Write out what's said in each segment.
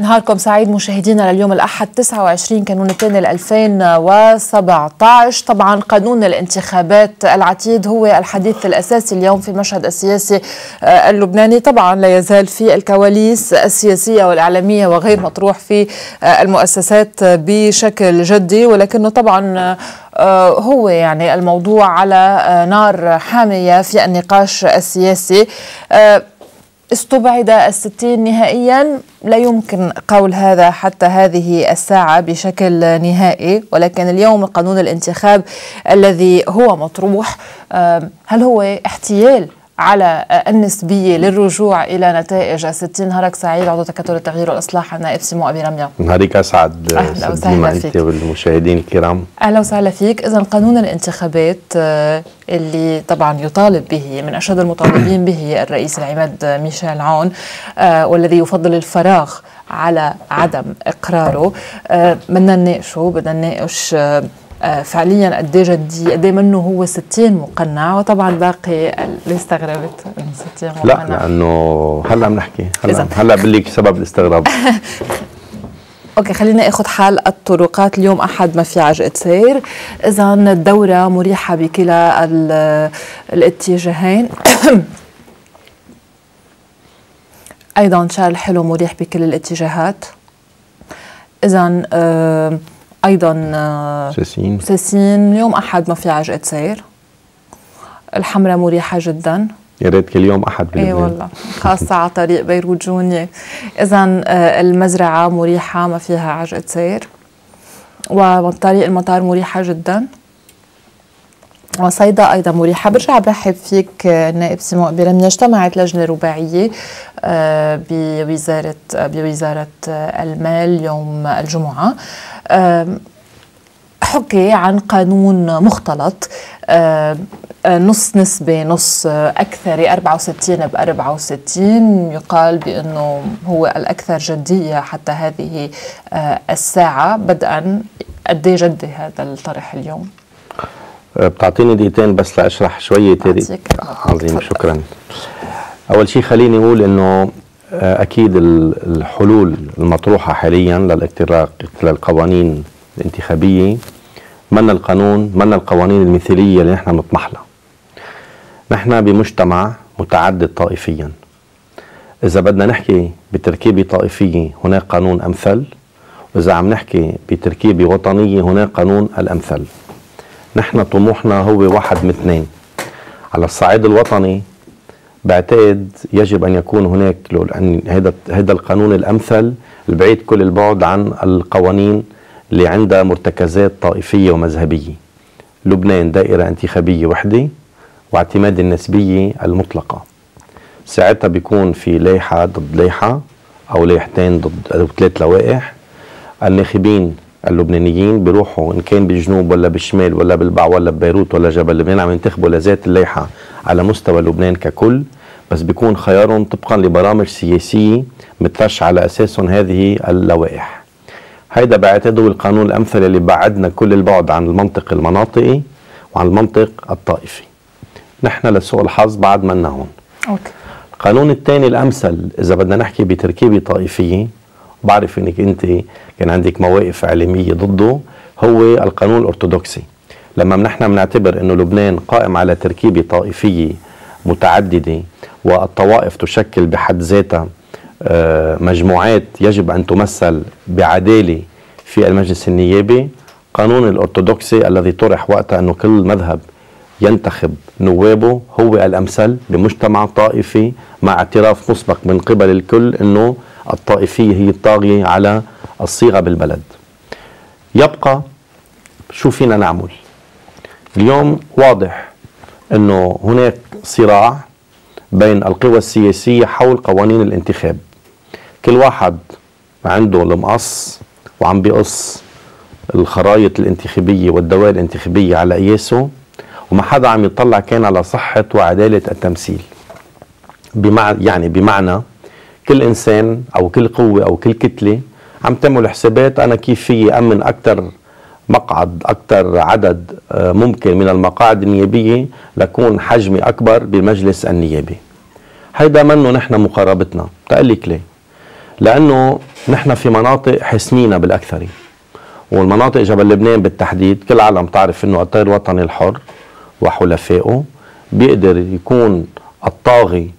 نهاركم سعيد مشاهدينا لليوم الأحد 29 كانون الثاني 2017. طبعا قانون الانتخابات العتيد هو الحديث الأساسي اليوم في المشهد السياسي اللبناني. طبعا لا يزال في الكواليس السياسية والإعلامية وغير مطروح في المؤسسات بشكل جدي، ولكنه طبعا هو يعني الموضوع على نار حامية في النقاش السياسي. استبعد الستين نهائيا، لا يمكن قول هذا حتى هذه الساعة بشكل نهائي، ولكن اليوم قانون الانتخاب الذي هو مطروح هل هو احتيال على النسبية للرجوع إلى نتائج الستين؟ نهارك سعيد عضو تكتل التغيير والإصلاح النائب سمو أبي رمية. نهارك أسعد. أهلا وسهلا فيك والمشاهدين الكرام. أهلا وسهلا فيك. إذن قانون الانتخابات اللي طبعا يطالب به من أشد المطالبين به الرئيس العماد ميشيل عون، والذي يفضل الفراغ على عدم إقراره، بدنا نناقشه، بدنا نناقش فعليا قد ايه جدي، قد ايه منه هو 60 مقنع، وطبعا باقي اللي استغربت من 60 مقنع. لا لانه هلا بنحكي هلا بقول لك سبب الاستغراب. اوكي خلينا اخذ حال الطرقات. اليوم احد ما في عجقة سير، اذا الدورة مريحة بكلا الاتجاهين. ايضا شارل حلو مريح بكل الاتجاهات. اذا ايضا ساسين اليوم احد ما في عجقة سير. الحمراء مريحه جدا، يا ريت كل يوم احد بلبنان. اي والله، خاصه على طريق بيروت جونية. اذا المزرعه مريحه ما فيها عجقة سير، وطريق المطار مريحه جدا، وصيدا ايضا مريحه. برجع برحب فيك نائب سمو أبي رمية. اجتمعت لجنه رباعيه بوزاره المال يوم الجمعه، حكي عن قانون مختلط، نص نسبة نص أكثري، 64 ب 64. يقال بأنه هو الأكثر جدية حتى هذه الساعة. بدءا قد ايه جدي هذا الطرح اليوم؟ بتعطيني دقيقتين بس لأشرح شوية تاريخ. عظيم، شكرا. أول شيء خليني أقول أنه أكيد الحلول المطروحة حاليا للاقتراق للقوانين الانتخابية من القوانين المثالية اللي نحن بنطمح لها. نحن بمجتمع متعدد طائفيا. إذا بدنا نحكي بتركيبة طائفية هناك قانون أمثل، وإذا عم نحكي بتركيبة وطنية هناك قانون الأمثل. نحن طموحنا هو واحد من اثنين. على الصعيد الوطني بعتقد يجب أن يكون هناك هذا القانون الأمثل البعيد كل البعد عن القوانين اللي عندها مرتكزات طائفية ومذهبية. لبنان دائرة انتخابية وحدة واعتماد النسبية المطلقة. ساعتها بيكون في لائحة ضد لائحة أو لائحتين ضد أو 3 لوائح. الناخبين اللبنانيين بيروحوا إن كان بالجنوب ولا بالشمال ولا بالبع ولا ببيروت ولا جبل لبنان عم ينتخبوا لذات اللائحة على مستوى لبنان ككل، بس بيكون خيارهم طبقا لبرامج سياسية مترش على أساسهم هذه اللوائح. هيدا بعتقده القانون الأمثل اللي بعدنا كل البعد عن المنطق المناطقي وعن المنطق الطائفي. نحن لسوء الحظ بعد منا هون. أوكي. القانون الثاني الأمثل إذا بدنا نحكي بتركيبة طائفية، بعرف إنك أنت كان عندك مواقف إعلامية ضده، هو القانون الأرثوذكسي. لما نحن بنعتبر إنه لبنان قائم على تركيبة طائفية متعددة والطوائف تشكل بحد ذاتها مجموعات يجب أن تمثل بعدالة في المجلس النيابي، قانون الأرثوذكسي الذي طرح وقتها أنه كل مذهب ينتخب نوابه هو الأمثل بمجتمع طائفي، مع اعتراف مسبق من قبل الكل أنه الطائفية هي الطاغية على الصيغة بالبلد. يبقى شو فينا نعمل؟ اليوم واضح أنه هناك صراع بين القوى السياسية حول قوانين الانتخاب. كل واحد عنده المقص وعم بيقص الخرائط الانتخابية والدوائر الانتخابية على قياسه، وما حدا عم يطلع كان على صحة وعدالة التمثيل. بمعنى كل إنسان أو كل قوة أو كل كتلة عم تعمل حسابات أنا كيف في أمن أكتر مقعد، أكتر عدد ممكن من المقاعد النيابية لكون حجمي أكبر بالمجلس النيابي. هيدا منه نحن مقاربتنا. تقلك ليه؟ لأنه نحن في مناطق حسنينة بالأكثر، والمناطق جبل لبنان بالتحديد كل العالم تعرف انه التيار الوطني الحر وحلفائه بيقدر يكون الطاغي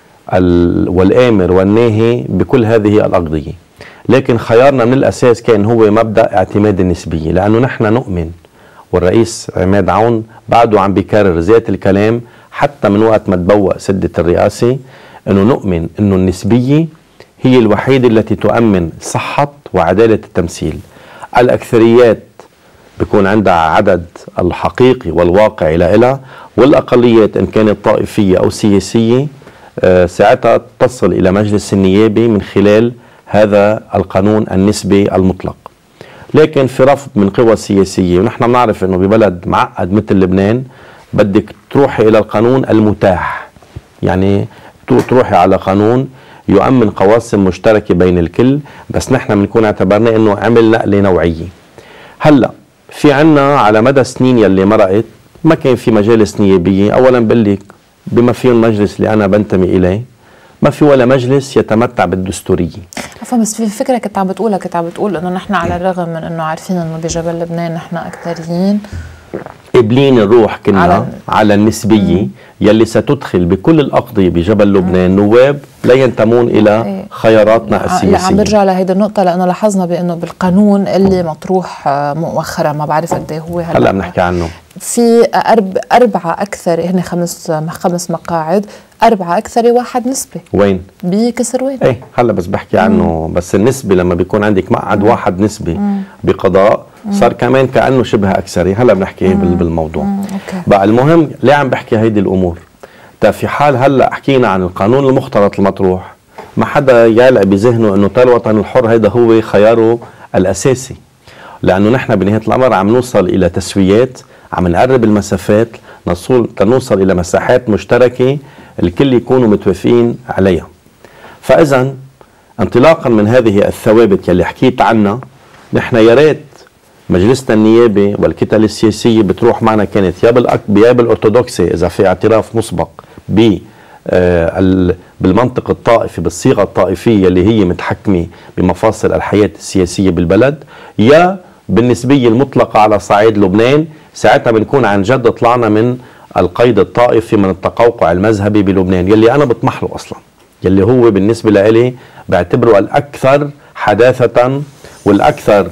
والآمر والناهي بكل هذه الأقضية. لكن خيارنا من الأساس كان هو مبدأ اعتماد النسبية، لأنه نحن نؤمن، والرئيس عماد عون بعده عم بيكرر ذات الكلام حتى من وقت ما تبوأ سدة الرئاسة، أنه نؤمن أنه النسبية هي الوحيدة التي تؤمن صحة وعدالة التمثيل. الأكثريات بيكون عندها عدد الحقيقي والواقعي لها، والأقليات إن كانت طائفية أو سياسية ساعتها تصل إلى مجلس النيابي من خلال هذا القانون النسبي المطلق. لكن في رفض من قوى سياسية، ونحن بنعرف أنه ببلد معقد مثل لبنان بدك تروحي إلى القانون المتاح، يعني تروحي على قانون يؤمن قواسم مشتركة بين الكل، بس نحن بنكون اعتبرنا أنه عمل نقلة نوعية. هلأ في عنا على مدى سنين يلي مرقت ما كان في مجالس نيابية. أولا بقول لك بما فيه المجلس اللي أنا بنتمي إليه ما في ولا مجلس يتمتع بالدستورية. بس في فكرة كنت عم بتقول إنه نحن على الرغم من إنه عارفين إنه بجبل لبنان نحن أكثريين قابلين نروح كنا على النسبية يلي ستدخل بكل الأقضية بجبل لبنان نواب لا ينتمون إلى خياراتنا السياسية. عم برجع لهيدي النقطة لأنه لاحظنا بأنه بالقانون اللي مطروح مؤخرا ما بعرف قد ايه هو هلا بنحكي عنه في 4 أكثر، هن 5 مقاعد، 4 أكثر واحد نسبي. وين؟ بكسروين. ايه هلا بس بحكي عنه. بس النسبة لما بيكون عندك مقعد واحد نسبي بقضاء صار كمان كأنه شبه أكثري. هلا بنحكي بالموضوع. بقى المهم ليه عم بحكي هيدي الأمور؟ في حال هلا حكينا عن القانون المختلط المطروح ما حدا يعلق بذهنه انه التيار الوطني الحر هيدا هو خياره الأساسي، لأنه نحن بنهاية الأمر عم نوصل إلى تسويات، عم نقرب المسافات لنوصل إلى مساحات مشتركة الكل يكونوا متوافقين عليها. فإذا انطلاقا من هذه الثوابت يلي حكيت عنها، نحن يا ريت مجلسنا النيابي والكتل السياسية بتروح معنا كانت يا بالأرثوذكسي إذا في اعتراف مسبق بالمنطق الطائفي بالصيغة الطائفية اللي هي متحكمة بمفاصل الحياة السياسية بالبلد، يا بالنسبية المطلقة على صعيد لبنان. ساعتها بنكون عن جد طلعنا من القيد الطائفي، من التقوقع المذهبي بلبنان يلي أنا بطمح له أصلا، يلي هو بالنسبة لي بعتبره الأكثر حداثة والأكثر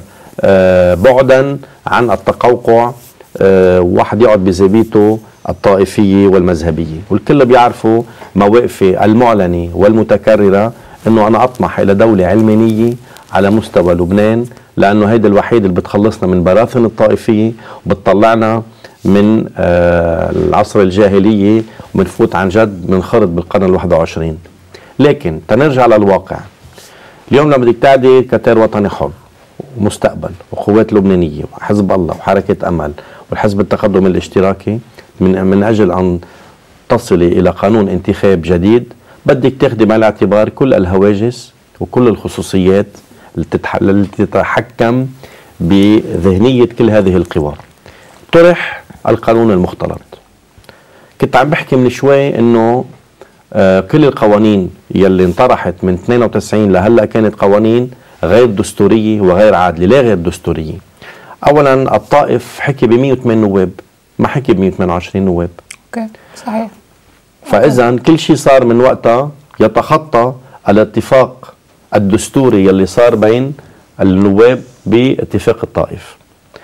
بعدا عن التقوقع. واحد يقعد بزبيته الطائفية والمذهبية، والكل بيعرفوا مواقفي المعلنة والمتكررة انه انا اطمح الى دولة علمانية على مستوى لبنان، لانه هيدا الوحيد اللي بتخلصنا من براثن الطائفية وبتطلعنا من العصر الجاهلية وبنفوت عن جد منخرط بالقرن ال21. لكن تنرجع للواقع. اليوم لما بدك تعدي كتيار وطني حر ومستقبل وقوات لبنانية وحزب الله وحركة أمل والحزب التقدم الاشتراكي من أجل أن تصلي إلى قانون انتخاب جديد، بدك تاخدي بعين الاعتبار كل الهواجس وكل الخصوصيات التي تتحكم بذهنية كل هذه القوى. طرح القانون المختلط. كنت عم بحكي من شوي إنه كل القوانين يلي انطرحت من 92 لهلا كانت قوانين غير دستورية وغير عادلة. لا غير دستورية؟ أولا الطائف حكي ب 108 نواب، ما حكي ب 128 نواب. اوكي صحيح. فإذا كل شيء صار من وقتها يتخطى الاتفاق الدستوري يلي صار بين النواب باتفاق الطائف.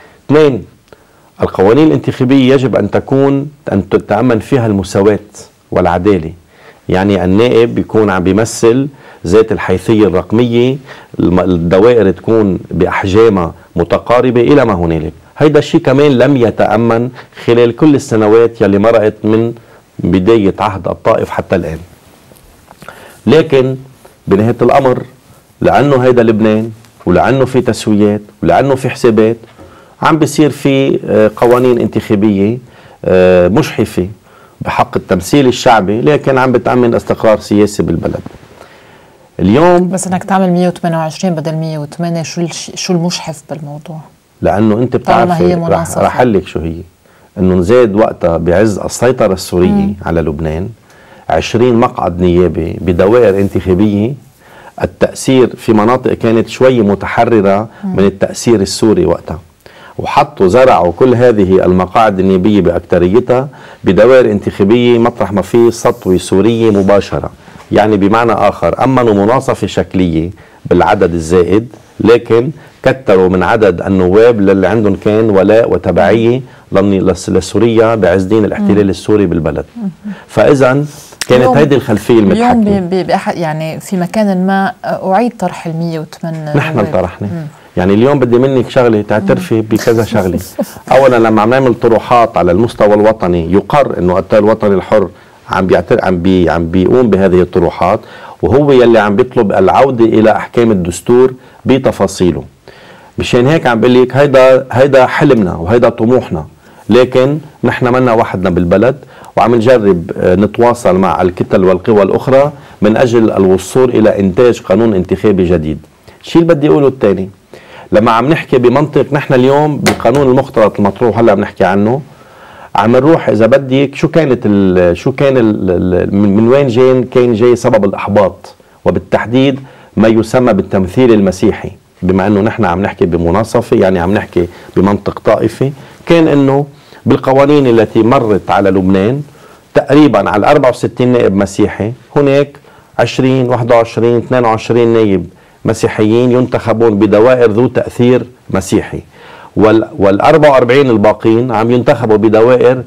2 القوانين الانتخابية يجب أن تتأمن فيها المساواة والعدالة، يعني النائب بيكون عم بيمثل ذات الحيثية الرقمية، الدوائر تكون بأحجامها متقاربة إلى ما هنالك. هيدا الشيء كمان لم يتأمن خلال كل السنوات يلي مرقت من بداية عهد الطائف حتى الآن. لكن بنهاية الأمر لأنه هيدا لبنان ولأنه في تسويات ولأنه في حسابات عم بيصير في قوانين انتخابية مشحفة بحق التمثيل الشعبي، لكن عم بتأمن استقرار سياسي بالبلد. اليوم بس انك تعمل 128 بدل 108 شو المشحف بالموضوع؟ لانه انت بتعرفي رح اقول لك شو هي، انه زاد وقتها بعز السيطره السوريه على لبنان 20 مقعد نيابي بدوائر انتخابيه التأثير في مناطق كانت شوي متحررة من التأثير السوري وقتها، وحطوا زرعوا كل هذه المقاعد النيابية بأكتريتها بدوائر انتخابية مطرح ما في سطوة سورية مباشرة. يعني بمعنى آخر أمنوا مناصفة شكلية بالعدد الزائد، لكن كتروا من عدد النواب للي عندهم كان ولاء وتبعية لسوريا بعز دين الاحتلال السوري بالبلد. فإذا كانت هذه الخلفية المتحكمة. اليوم يعني في مكان ما أعيد طرح 108 نحن طرحنا. يعني اليوم بدي منك شغله تعترفي بكذا شغله. اولا لما عم نعمل طروحات على المستوى الوطني يقر انه التيار الوطني الحر عم بيقوم بهذه الطروحات، وهو يلي عم بيطلب العوده الى احكام الدستور بتفاصيله. مشان هيك عم بقول لك هيدا حلمنا وهيدا طموحنا، لكن نحن منا وحدنا بالبلد، وعم نجرب نتواصل مع الكتل والقوى الاخرى من اجل الوصول الى انتاج قانون انتخابي جديد. الشيء اللي بدي اقوله الثاني، لما عم نحكي بمنطق نحن اليوم بالقانون المختلط المطروح هلا عم نحكي عنه، عم نروح اذا بدك شو كان من وين كان جاي سبب الاحباط، وبالتحديد ما يسمى بالتمثيل المسيحي. بما انه نحن عم نحكي بمناصفه، يعني عم نحكي بمنطق طائفي، كان انه بالقوانين التي مرت على لبنان تقريبا على 64 نائب مسيحي هناك 20 21 22 نائب مسيحيين ينتخبون بدوائر ذو تأثير مسيحي، وال44 الباقين عم ينتخبوا بدوائر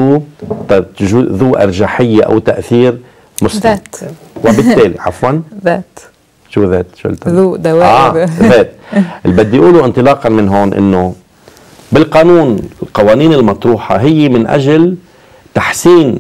ذو أرجحية أو تأثير مسلم. ذات. وبالتالي عفوا ذات شو ذات؟ شو قلت؟ ذو دوائر. ذات. اللي بدي أقوله انطلاقا من هون إنه بالقانون القوانين المطروحة هي من أجل تحسين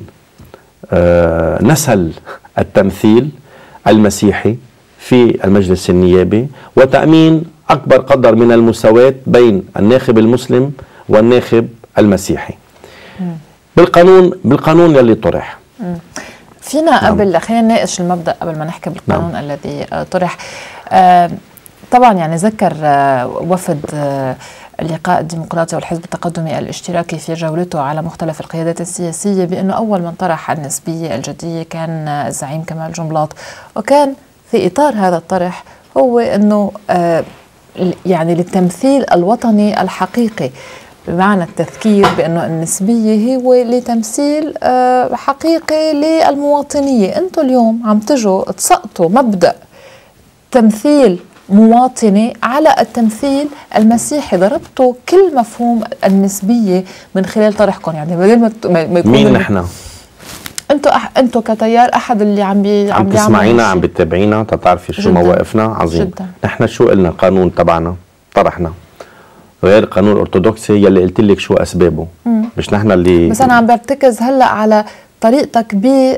نسل التمثيل المسيحي في المجلس النيابي، وتأمين أكبر قدر من المساواة بين الناخب المسلم والناخب المسيحي. بالقانون يلي طرح. فينا قبل خلينا نناقش المبدأ قبل ما نحكي بالقانون الذي طرح. طبعا يعني ذكر وفد اللقاء الديمقراطي والحزب التقدمي الاشتراكي في جولته على مختلف القيادات السياسية بأنه أول من طرح النسبية الجدية كان الزعيم كمال جنبلاط، وكان في إطار هذا الطرح هو أنه يعني للتمثيل الوطني الحقيقي، بمعنى التذكير بأنه النسبية هو لتمثيل حقيقي للمواطنية. أنتم اليوم عم تجوا تسقطوا مبدأ تمثيل مواطني على التمثيل المسيحي، ضربتوا كل مفهوم النسبية من خلال طرحكم. يعني بدل ما يكون مين نحن؟ انتوا كتيار احد اللي عم تسمعينا، عم بتتابعينا تتعرفي شو مواقفنا. عظيم جدا. نحن شو قلنا؟ القانون تبعنا طرحنا غير القانون الارثوذكسي يلي قلت لك شو اسبابه. مش نحن اللي بس انا عم برتكز هلا على طريقتك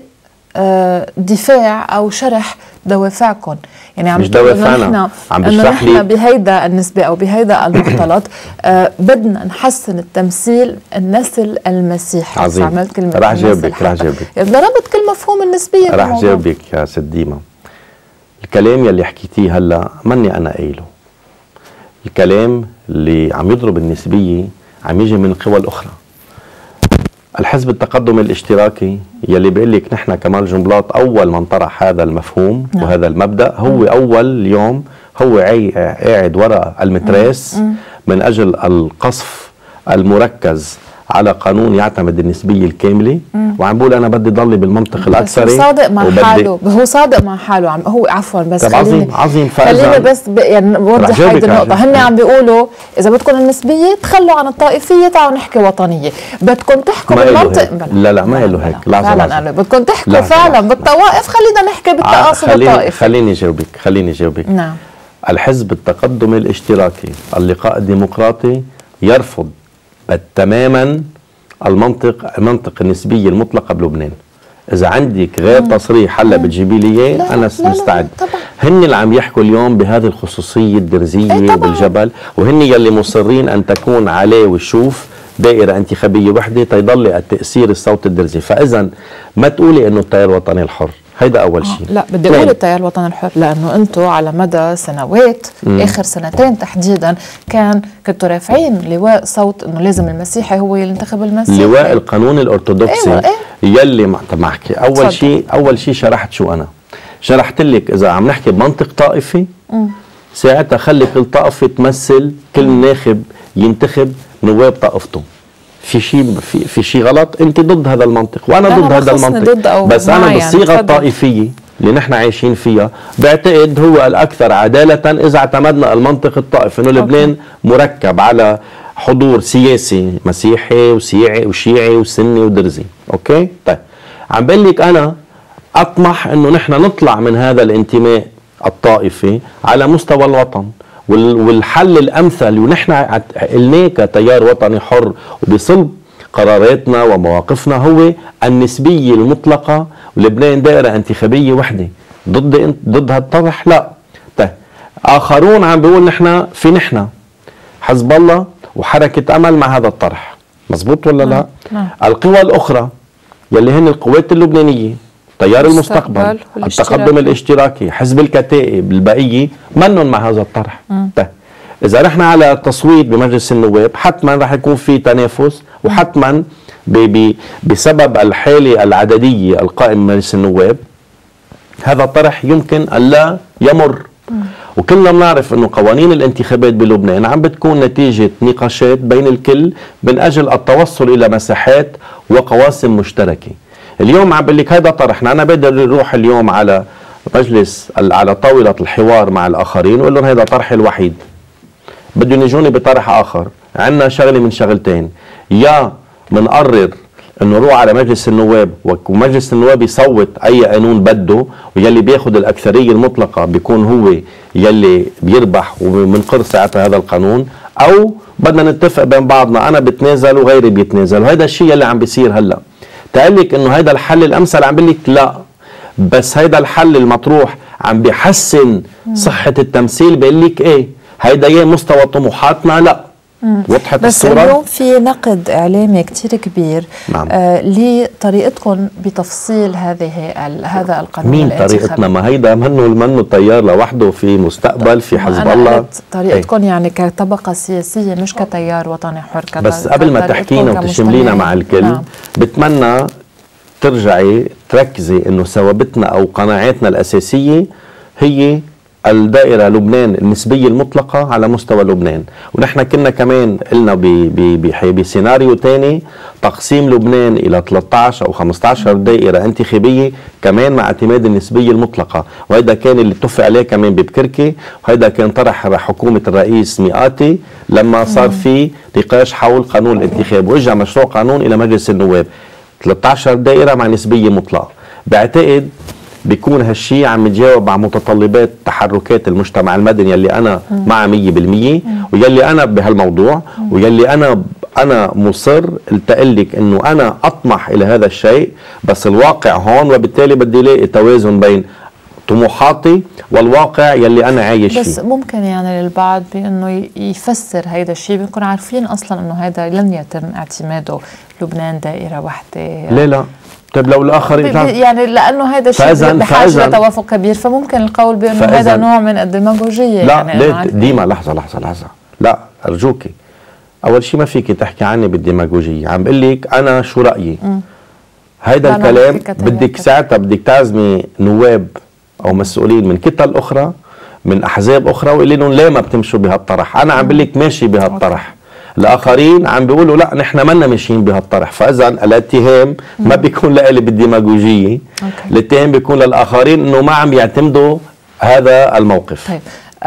بدفاع او شرح دوافعكم. يعني عم مش دوافعنا، عم بشرح لي بهيدا النسبة او بهيدا المختلط بدنا نحسن التمثيل النسل المسيحي. عظيم. عملت كلمة رح جاوبك ضربت كل مفهوم النسبية. رح جاوبك يا ست ديما. الكلام يلي حكيتيه هلا ماني انا قايله، الكلام اللي عم يضرب النسبية عم يجي من القوى الأخرى. الحزب التقدمي الاشتراكي يلي بيقول لك نحن كمال جنبلاط أول من طرح هذا المفهوم وهذا المبدأ، هو أول اليوم هو قاعد وراء المتراس من أجل القصف المركز على قانون يعتمد النسبية الكاملة، وعم بقول أنا بدي ضلي بالمنطق الأكثري. هو صادق مع حاله، هو صادق مع حاله. هو عفوا بس عظيم. خليني بس يعني بوضح هيدي النقطة. هن عم بيقولوا إذا بدكم النسبية تخلوا عن الطائفية، تعالوا نحكي وطنية. بدكم تحكوا بالمنطق. لا ما قالوا هيك. فعلا بدكم تحكوا فعلا بالطوائف. خلينا نحكي بالتقاصد الطائفي. خليني جاوبك. نعم. الحزب التقدمي الاشتراكي اللقاء الديمقراطي يرفض تماما المنطق النسبية المطلقة بلبنان. إذا عندك غير تصريح هلا بتجيبي لي اياه أنا مستعد. هن اللي عم يحكوا اليوم بهذه الخصوصية الدرزية بالجبل، وهن يلي مصرين أن تكون عليه وشوف دائرة انتخابية وحدة تيضل التأثير الصوت الدرزي. فإذا ما تقولي إنه التيار الوطني الحر، هيدا أول شيء. لا بدي أقول التيار الوطني الحر، لأنه أنتم على مدى سنوات آخر سنتين تحديدا كنتوا رافعين لواء صوت إنه لازم المسيحي هو ينتخب المسيحي. لواء القانون الأرثوذكسي. يلي طب ما أحكي أول شيء شرحت شو أنا شرحت لك اذا عم نحكي بمنطق طائفي ساعتها خلي كل طائفه تمثل، كل ناخب ينتخب نواب طائفته. في شيء غلط؟ انت ضد هذا المنطق وانا ضد هذا المنطق، بس انا بالصيغه الطائفيه اللي نحن عايشين فيها بعتقد هو الاكثر عداله اذا اعتمدنا المنطق الطائفي، انه لبنان مركب على حضور سياسي مسيحي وشيعي وسني ودرزي. اوكي؟ طيب عم بقول لك انا اطمح انه نحن نطلع من هذا الانتماء الطائفي على مستوى الوطن، والحل الامثل ونحن قلناه كتيار وطني حر وبصلب قراراتنا ومواقفنا هو النسبيه المطلقه، ولبنان دائره انتخابيه وحده. ضد هالطرح؟ لا. طيب اخرون عم بيقول نحن حزب الله وحركه امل مع هذا الطرح، مزبوط ولا لا؟ القوى الاخرى يلي هن القوات اللبنانيه، تيار المستقبل، التقدم الاشتراكي، حزب الكتائب، البقيه منن مع هذا الطرح. طيب اذا رحنا على التصويت بمجلس النواب حتما رح يكون في تنافس، وحتما بسبب الحاله العدديه القائمه بمجلس النواب هذا الطرح يمكن الا يمر. وكلنا بنعرف انه قوانين الانتخابات بلبنان عم بتكون نتيجه نقاشات بين الكل من اجل التوصل الى مساحات وقواسم مشتركه. اليوم عم بقول لك هذا طرحنا، انا بقدر نروح اليوم على مجلس على طاوله الحوار مع الاخرين وقول لهم هذا طرحي الوحيد، بدهم يجوني بطرح اخر. عندنا شغله من شغلتين، يا منقرر انه نروح على مجلس النواب ومجلس النواب يصوت اي قانون بده، ويلي بياخذ الاكثريه المطلقه بيكون هو يلي بيربح وبنقر ساعتها هذا القانون، او بدنا نتفق بين بعضنا انا بتنازل وغيري بيتنازل. وهذا الشيء اللي عم بيصير هلا. تقول لك انه هذا الحل الامثل، عم بقول لك لا، بس هذا الحل المطروح عم بيحسن صحه التمثيل، بقول لك ايه هيدا ايه مستوى طموحاتنا؟ لا. وضحت بس الصورة؟ اليوم في نقد إعلامي كتير كبير لطريقتكم بتفصيل هذا القانون. مين طريقتنا؟ ما هيدا منه تيار لوحده، في مستقبل، في حزب الله. طريقتكم يعني كطبقة سياسية مش كتيار وطني حر. بس قبل ما تحكينا وتشملينا مع الكل بتمنى ترجعي تركزي انه ثوابتنا او قناعاتنا الأساسية هي الدائرة لبنان النسبية المطلقة على مستوى لبنان. ونحن كنا كمان قلنا بسيناريو تاني تقسيم لبنان إلى 13 أو 15 دائرة انتخابية كمان مع اعتماد النسبية المطلقة، وهذا كان اللي اتفق عليه كمان ببكركي، وهذا كان طرح حكومة الرئيس مئاتي لما صار في نقاش حول قانون الانتخاب، واجا مشروع قانون إلى مجلس النواب 13 دائرة مع نسبية مطلقة. بعتقد بيكون هالشيء عم يتجاوب مع متطلبات تحركات المجتمع المدني يلي انا مع 100%، ويلي انا بهالموضوع، ويلي انا مصر التقلك انه انا اطمح الى هذا الشيء، بس الواقع هون، وبالتالي بدي الاقي توازن بين طموحاتي والواقع يلي انا عايش فيه. بس ممكن يعني للبعض بانه يفسر هيدا الشيء، بنكون عارفين اصلا انه هذا لن يتم اعتماده لبنان دائره واحده. لا طيب لو الاخرين يعني لانه هذا الشيء بحاجه لتوافق كبير، فممكن القول بانه هذا نوع من الديماغوجيه. لا يعني ديما لحظه لا ارجوكي، اول شيء ما فيك تحكي عني بالديماغوجيه. عم بقول لك انا شو رايي. هيدا الكلام بدك تعزمي نواب او مسؤولين من كتل اخرى من احزاب اخرى وقولي لهم ليه ما بتمشوا بهالطرح. انا عم بقول لك ماشي بهالطرح، الاخرين عم بيقولوا لا نحن منا ماشيين بهالطرح. فاذا الاتهام ما بيكون لإلي بالديماغوجيه، الاتهام بيكون للاخرين انه ما عم يعتمدوا هذا الموقف. طيب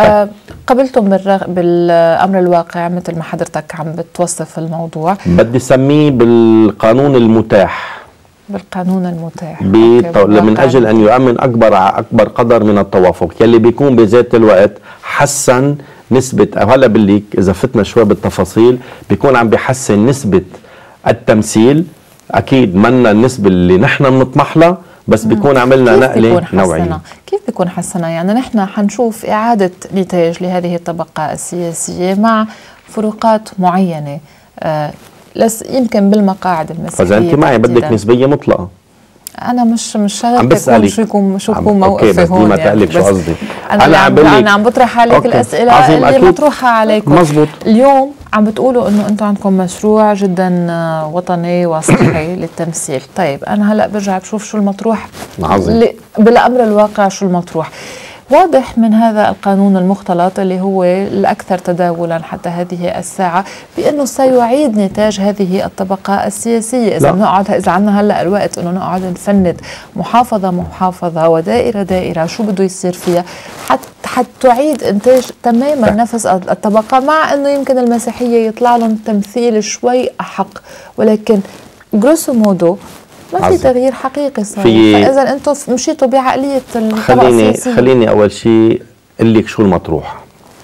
قبلتم بالامر الواقع مثل ما حضرتك عم بتوصف الموضوع، بدي سميه بالقانون المتاح. بالقانون المتاح من اجل ان يؤمن اكبر قدر من التوافق يلي بيكون بذات الوقت حسن نسبة. هلا بقول اذا فتنا شوي بالتفاصيل بيكون عم بيحسن نسبة التمثيل، اكيد منا النسبة اللي نحن بنطمح لها، بس بيكون عملنا نقلة نوعية. كيف بيكون حسنا؟ يعني نحن حنشوف إعادة نتاج لهذه الطبقة السياسية مع فروقات معينة، يمكن بالمقاعد المسيحية. فإذا أنت معي بدك نسبية مطلقة. انا مش شغلتي شو يكون موقفي هون ما تقلك شو قصدي. انا عم بطرح عليك الاسئله اللي مطروحه عليكم. مزبوط. اليوم عم بتقولوا انه انتم عندكم مشروع جدا وطني وصحي للتمثيل. طيب انا هلا برجع بشوف شو المطروح بالامر الواقع. شو المطروح؟ واضح من هذا القانون المختلط اللي هو الأكثر تداولا حتى هذه الساعة بأنه سيعيد نتاج هذه الطبقة السياسية. إذا عندنا هلأ الوقت أنه نقعد نفند محافظة ودائرة شو بده يصير فيها حتى تعيد إنتاج تماما نفس الطبقة، مع أنه يمكن المسيحية يطلع لهم تمثيل شوي أحق، ولكن جروسو مودو ما في تغيير حقيقي صار. فاذا انتم مشيتوا بعقليه الطبقه السياسيه. خليني اول شيء اقول لك شو المطروح.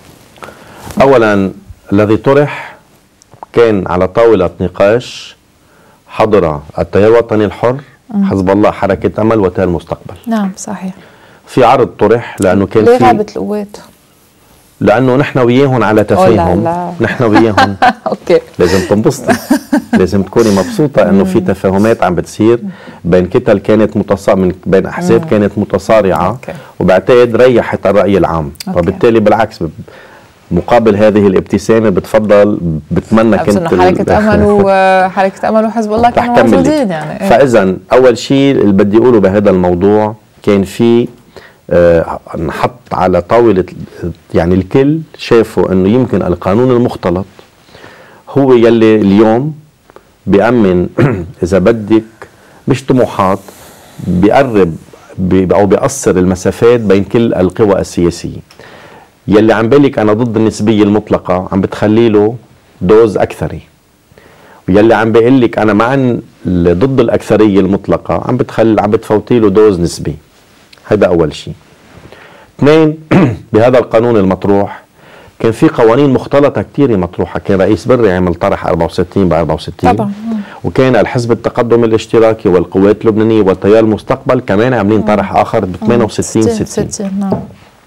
اولا الذي طرح كان على طاوله نقاش حضر التيار الوطني الحر، حزب الله، حركه امل، وتيار المستقبل. نعم صحيح. في عرض طرح لانه كان في غابت القوات، لانه نحن وياهم على تفاهم. نحن وياهم اوكي. لازم تنبسطي، لازم تكوني مبسوطه انه في تفاهمات عم بتصير بين كتل كانت بين احزاب كانت متصارعه، وبعتقد ريحت الراي العام. وبالتالي بالعكس مقابل هذه الابتسامه بتمنى كنت حركه امل وحزب الله كانوا موجودين يعني. فاذا اول شيء اللي بدي اقوله بهذا الموضوع كان في نحط على طاولة، يعني الكل شافوا انه يمكن القانون المختلط هو يلي اليوم بيأمن اذا بدك مش طموحات، بيقرب او بيقصر المسافات بين كل القوى السياسية. يلي عم بالك انا ضد النسبية المطلقة عم بتخلي له دوز اكثري، ويلي عم بقول لك انا ضد الاكثرية المطلقة عم بتفوتي له دوز نسبي. هذا أول شيء. اثنين، بهذا القانون المطروح كان في قوانين مختلطة كثيرة مطروحة. كان رئيس بري عمل طرح 64 ب 64 طبعا، وكان الحزب التقدم الاشتراكي والقوات اللبنانية والتيار المستقبل كمان عاملين طرح آخر ب 68 60. نعم.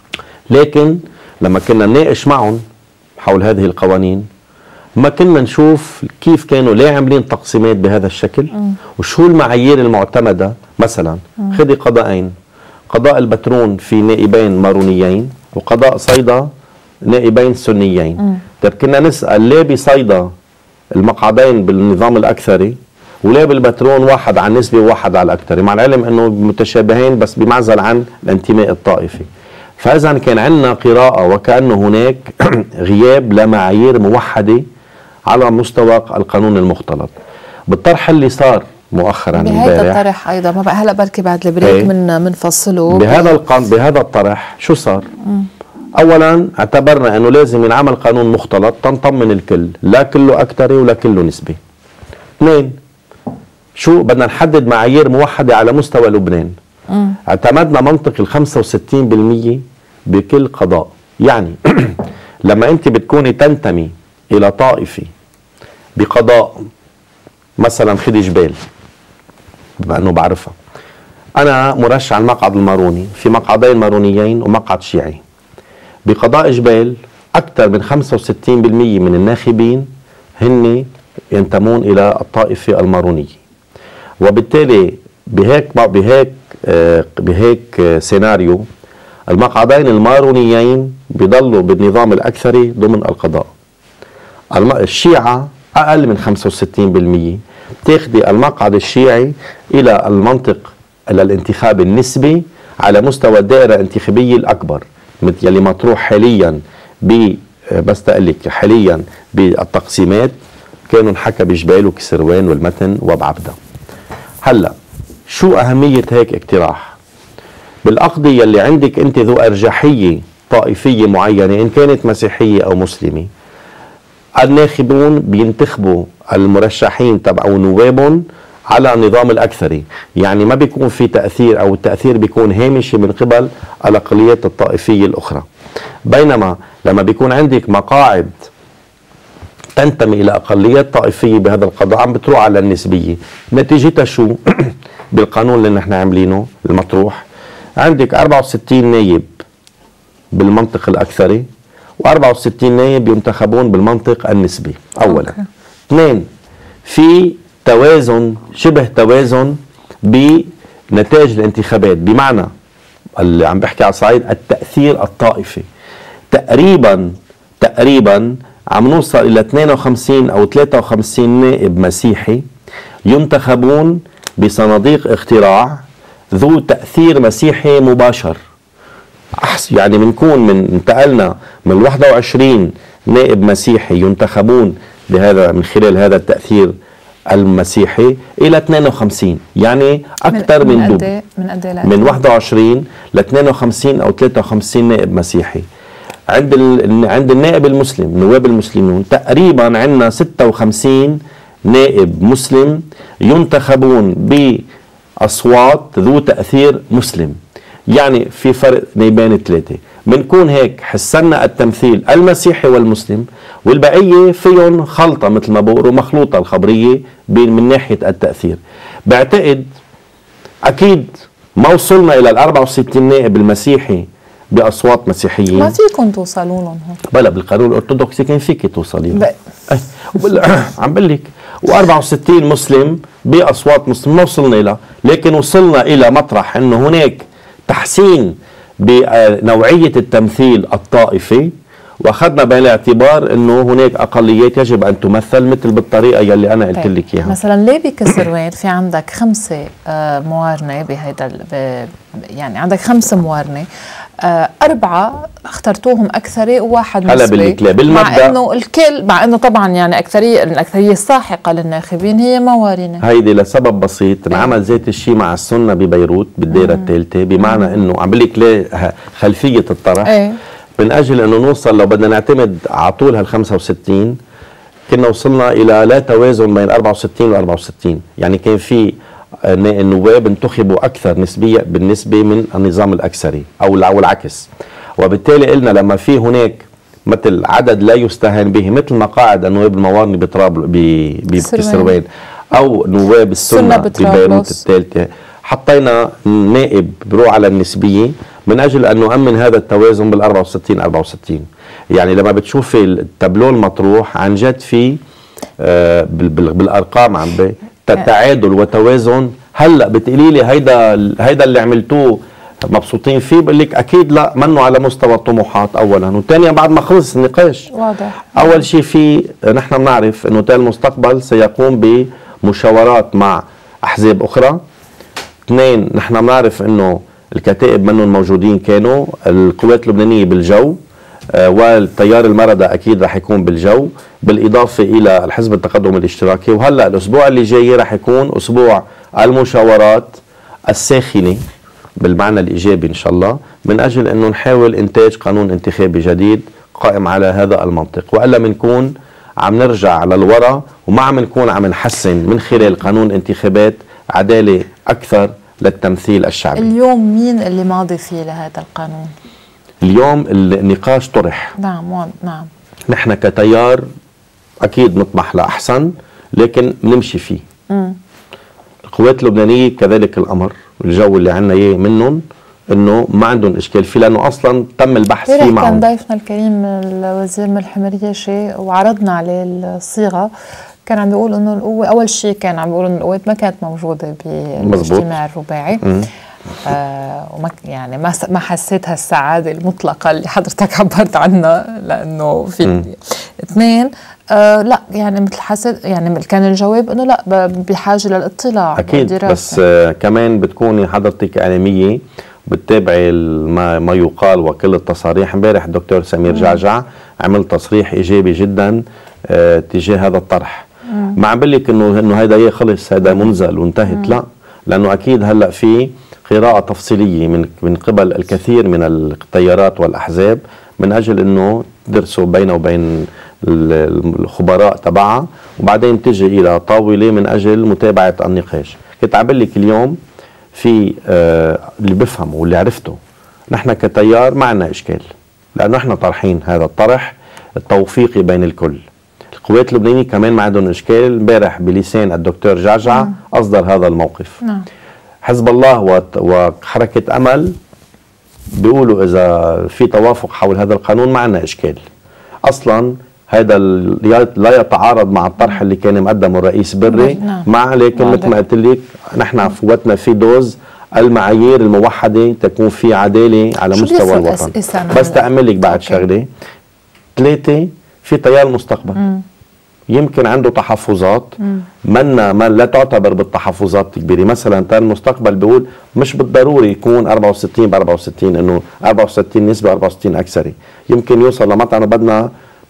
لكن لما كنا نناقش معهم حول هذه القوانين ما كنا نشوف كيف كانوا ليه عاملين تقسيمات بهذا الشكل وشو المعايير المعتمدة. مثلا خذي قضاءين، قضاء البترون في نائبين مارونيين، وقضاء صيدا نائبين سنيين. طيب كنا نسأل ليه بصيدا المقعدين بالنظام الأكثري وليه بالبترون واحد على النسبة وواحد على الأكثري، مع العلم أنه متشابهين بس بمعزل عن الانتماء الطائفي. فإذا كان عندنا قراءة وكأنه هناك غياب لمعايير موحدة على مستوى القانون المختلط. بالطرح اللي صار مؤخرا بهذا الطرح ايضا، ما بقى هلا بركي بعد البريك منفصله بهذا الطرح شو صار؟ اولا اعتبرنا انه لازم ينعمل قانون مختلط تنطمن الكل، لا كله اكثري ولا كله نسبي. اثنين، شو بدنا نحدد معايير موحده على مستوى لبنان. اعتمدنا منطق ال 65% بكل قضاء. يعني لما انت بتكوني تنتمي الى طائفه بقضاء، مثلا خدي جبال بما انه بعرفها، انا مرشح على المقعد الماروني، في مقعدين مارونيين ومقعد شيعي. بقضاء جبال اكثر من 65% من الناخبين هن ينتمون الى الطائفه المارونيه، وبالتالي بهيك سيناريو المقعدين المارونيين بيضلوا بالنظام الاكثري ضمن القضاء. الشيعة اقل من 65%، تاخدي المقعد الشيعي الى المنطق الانتخاب النسبي على مستوى الدائره الانتخابيه الاكبر، مثل يلي مطروح حاليا بس تقلك حاليا بالتقسيمات كانوا انحكى بجبال وكسروان والمتن وبعبده. هلا شو اهميه هيك اقتراح؟ بالاقضيه يلي عندك انت ذو ارجحيه طائفيه معينه ان كانت مسيحيه او مسلمه، الناخبون بينتخبوا المرشحين تبع نوابهم على النظام الأكثري، يعني ما بيكون في تأثير أو التأثير بيكون هامشي من قبل الأقليات الطائفية الأخرى. بينما لما بيكون عندك مقاعد تنتمي إلى أقليات طائفية بهذا القضاء عم بتروح على النسبية. نتيجتها شو؟ بالقانون اللي نحن عاملينه المطروح عندك 64 نايب بالمنطق الأكثري و64 نايب ينتخبون بالمنطق النسبي اولا. اثنين، في توازن شبه توازن نتائج الانتخابات، بمعنى اللي عم بحكي على صعيد التأثير الطائفي، تقريبا عم نوصل إلى 52 أو 53 نائب مسيحي ينتخبون بصناديق اقتراع ذو تأثير مسيحي مباشر. يعني انتقلنا من 21 نائب مسيحي ينتخبون من خلال هذا التأثير المسيحي إلى 52، يعني أكثر من دوب، من 21 ل 52 أو 53 نائب مسيحي. عند النائب المسلم، النواب المسلمون، تقريبا عندنا 56 نائب مسلم ينتخبون بأصوات ذو تأثير مسلم، يعني في فرق نيبان 3. بنكون هيك حسنا التمثيل المسيحي والمسلم، والبقية فيهم خلطة مثل ما بقولوا، مخلوطة الخبرية من ناحية التأثير. بعتقد أكيد ما وصلنا إلى 64 نائب المسيحي بأصوات مسيحيين. ما فيكم توصلوا لهم هون بلا بالقانون الأرثوذكسي كان فيك توصلي عم بقول لك، و64 مسلم بأصوات مسلم ما وصلنا إلى، لكن وصلنا إلى مطرح أنه هناك تحسين بنوعية التمثيل الطائفي، واخذنا بعين الاعتبار انه هناك اقليات يجب ان تمثل مثل بالطريقه يلي انا قلت لك اياها. مثلا ليه بكسروان في عندك 5 موارنه بهيدا يعني عندك 5 موارنه، 4 اخترتوهم اكثريه وواحد نسبي، مع انه طبعا يعني الاكثريه الساحقه للناخبين هي موارنه. هيدي لسبب بسيط، انعمل ذات الشيء مع السنه ببيروت بالدائره الثالثه، بمعنى انه عم بقول لك ليه خلفيه الطرح، من أجل أنه نوصل، لو بدنا نعتمد على طول هال 65 كنا وصلنا إلى لا توازن بين 64 و 64، يعني كان في النواب انتخبوا أكثر نسبيا بالنسبة من النظام الأكثري أو العكس، وبالتالي قلنا لما في هناك مثل عدد لا يستهان به مثل مقاعد النواب الموارنة بسروان أو نواب السنة ببيروت الثالثة، حطينا نائب بروح على النسبية من أجل أن نؤمن هذا التوازن بال 64. يعني لما بتشوفي التابلو المطروح عن جد في بالأرقام عم تعادل وتوازن. هلا بتقولي لي هيدا اللي عملتوه مبسوطين فيه؟ بقول لك أكيد لا، منه على مستوى الطموحات أولا، وثانيا بعد ما خلص النقاش واضح. أول شيء نحن بنعرف أنه المستقبل سيقوم بمشاورات مع أحزاب أخرى. 2 نحن بنعرف أنه الكتائب منهم موجودين كانوا، القوات اللبنانية بالجو، والتيار المردة أكيد رح يكون بالجو، بالإضافة إلى الحزب التقدم الاشتراكي. وهلأ الأسبوع اللي جاي رح يكون أسبوع المشاورات الساخنة بالمعنى الإيجابي إن شاء الله، من أجل أنه نحاول إنتاج قانون انتخابي جديد قائم على هذا المنطق، وإلا منكون عم نرجع للوراء وما عم نكون عم نحسن من خلال قانون انتخابات عدالة أكثر للتمثيل الشعبي. اليوم مين اللي ماضي فيه لهذا القانون؟ اليوم النقاش طرح. نعم. نحن كتيار أكيد نطمح لأحسن، لكن بنمشي فيه. القوات اللبنانية كذلك الأمر، الجو اللي عنا إياه منهم إنه ما عندهم إشكال فيه، لأنه أصلا تم البحث فيه معهم. كان ضيفنا الكريم الوزير ملحم رياشي وعرضنا عليه الصيغة، كان عم بيقول انه القوه اول شيء كان عم بيقول انه القوات ما كانت موجوده بالاجتماع الرباعي، وما يعني ما حسيت هالسعاده المطلقه اللي حضرتك عبرت عنها، لانه في 2 لا يعني مثل حسيت يعني كان الجواب انه لا بحاجه للاطلاع اكيد والدراسة. بس كمان بتكوني حضرتك اعلاميه بتتابعي ما يقال وكل التصاريح. امبارح الدكتور سمير جعجع عمل تصريح ايجابي جدا تجاه هذا الطرح. ما عم بقول لك انه هذا خلص، هذا منزل وانتهت، لا، لانه اكيد هلا في قراءه تفصيليه من قبل الكثير من التيارات والاحزاب من اجل انه تدرسوا بينه وبين الخبراء تبعها، وبعدين تجي الى طاوله من اجل متابعه النقاش. كنت عم بقول لك اليوم في اللي بفهمه واللي عرفته، نحن كتيار ما عندنا اشكال، لانه نحن طرحين هذا الطرح التوفيقي بين الكل. القوات اللبنانية كمان ما عندهم إشكال، امبارح بلسان الدكتور جعجع أصدر هذا الموقف. حزب الله وحركة أمل بيقولوا إذا في توافق حول هذا القانون ما عندنا إشكال. أصلا هذا لا يتعارض مع الطرح اللي كان مقدمه الرئيس بري، لكن مثل ما قلت لك نحن فوتنا في دوز المعايير الموحدة تكون في عدالة على مستوى الوطن. بس تأمل لك بعد شغلة 3 في تيار المستقبل يمكن عنده تحفظات ما لا تعتبر بالتحفظات الكبيرة. مثلا تيار المستقبل بيقول مش بالضروري يكون 64 ب 64 انه 64 نسبة 64 أكثري، يمكن يوصل لمطعم بدنا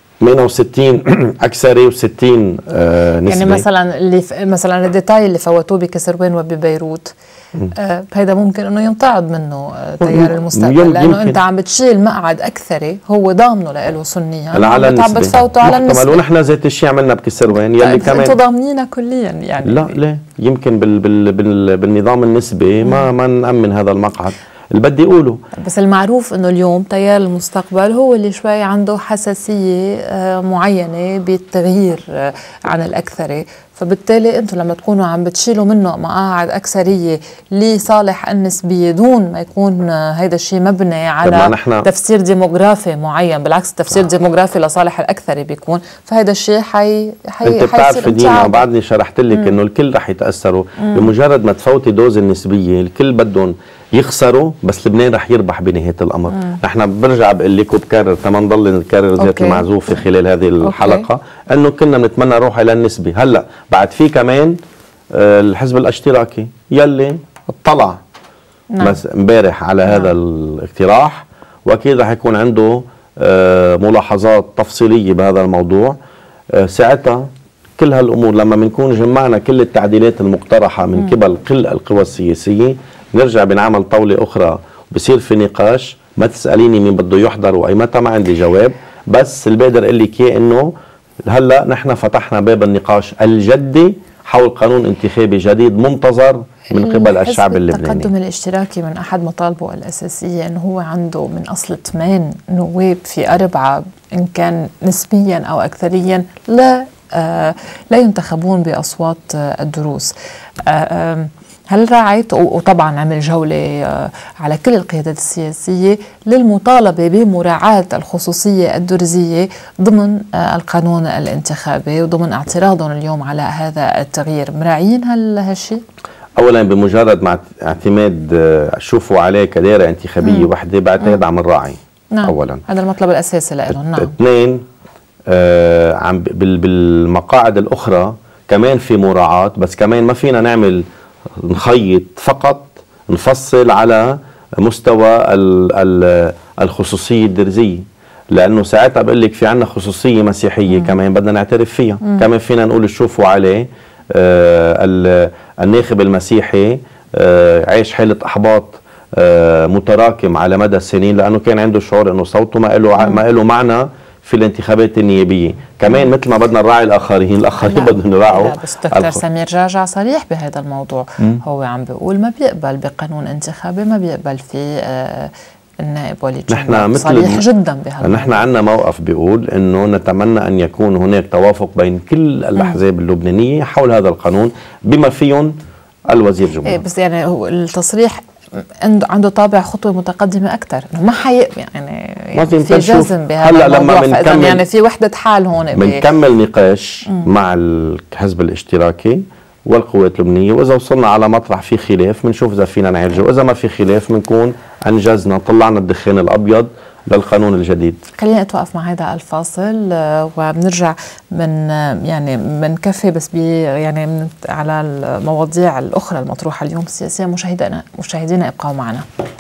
68 أكثري و60 نسبة. يعني مثلا الديتاي اللي فوتوه بكسروان وببيروت هيدا ممكن انه ينطعد منه تيار المستقبل، لانه انت عم بتشيل مقعد اكثري هو ضامنه له سنيا على النسبة، عم بتفوته على النسبة. ونحن ذات الشيء عملنا بكسروان يلي كمان انتوا ضامنينها كليا يعني. لا يمكن بالنظام النسبي ما نأمن هذا المقعد اللي بدي اقوله. بس المعروف انه اليوم تيار المستقبل هو اللي شوي عنده حساسيه معينه بالتغيير عن الاكثري، فبالتالي انتم لما تكونوا عم بتشيلوا منه مقاعد اكثريه لصالح النسبيه دون ما يكون هيدا الشيء مبني على تفسير ديموغرافي معين، بالعكس تفسير ديموغرافي لصالح الاكثري بيكون، فهيدا الشيء انت بتعرف دينا وبعدني شرحت لك انه الكل رح يتاثروا بمجرد ما تفوتي دوز النسبيه، الكل بدهم يخسروا بس لبنان رح يربح بنهايه الامر. نحن برجع بقول لك وبكرر كمان نضل نكرر ذات المعزوفه خلال هذه الحلقه انه كنا بنتمنى نروح الى النسبه. هلا بعد في كمان الحزب الاشتراكي يلي اطلع بس امبارح على هذا الاقتراح، واكيد رح يكون عنده ملاحظات تفصيليه بهذا الموضوع. ساعتها كل هالامور لما بنكون جمعنا كل التعديلات المقترحه من قبل كل القوى السياسيه، نرجع بنعمل طاوله اخرى وبصير في نقاش. ما تساليني مين بده يحضر واي متى، ما عندي جواب، بس اللي بقدر اقول لك اياه انه هلا نحن فتحنا باب النقاش الجدي حول قانون انتخابي جديد منتظر من قبل الشعب اللبناني. التقدم الاشتراكي من احد مطالبه الاساسيه انه هو عنده من اصل 8 نواب في 4 ان كان نسبيا او اكثريا لا ينتخبون باصوات الدروس. هل راعيت وطبعا عمل جولة على كل القيادات السياسية للمطالبة بمراعاة الخصوصية الدرزية ضمن القانون الانتخابي وضمن اعتراضهم اليوم على هذا التغيير، مراعيين هالشيء؟ أولا بمجرد مع اعتماد شوفوا عليه كدائرة انتخابية وحدة بعتقد عم نراعي. نعم. أولا هذا المطلب الأساسي لهم. نعم. 2 عم بالمقاعد الأخرى كمان في مراعاة، بس كمان ما فينا نعمل نخيط فقط نفصل على مستوى الخصوصية الدرزية، لأنه ساعتها بقول لك في عنا خصوصية مسيحية كمان بدنا نعترف فيها. كمان فينا نقول شوفوا عليه الناخب المسيحي عايش حالة إحباط متراكم على مدى السنين، لأنه كان عنده شعور أنه صوته ما له معنى في الانتخابات النيابية. كمان مثل ما بدنا نراعي الآخرين بدهم يراعوا. بس دكتور سمير جعجع صريح بهذا الموضوع. هو عم بيقول ما بيقبل بقانون انتخابي، ما بيقبل في النائب وليد جمعة. صريح جدا بهذا. نحن عندنا موقف بيقول انه نتمنى ان يكون هناك توافق بين كل الاحزاب اللبنانية حول هذا القانون بما فيهم الوزير جمعة. بس يعني هو التصريح عنده طابع خطوة متقدمة أكثر، إنه ما يعني في جزم بهذا الموضوع. فإذا يعني في وحدة حال هون بنكمل نقاش مع الحزب الاشتراكي والقوات اللبنانية، وإذا وصلنا على مطرح في خلاف بنشوف إذا فينا نعالجه، وإذا ما في خلاف بنكون أنجزنا طلعنا الدخان الأبيض للقانون الجديد. خلينا نتوقف مع هذا الفاصل وبنرجع بنكفي بس يعني على المواضيع الأخرى المطروحة اليوم السياسية. مشاهدينا ابقوا معنا.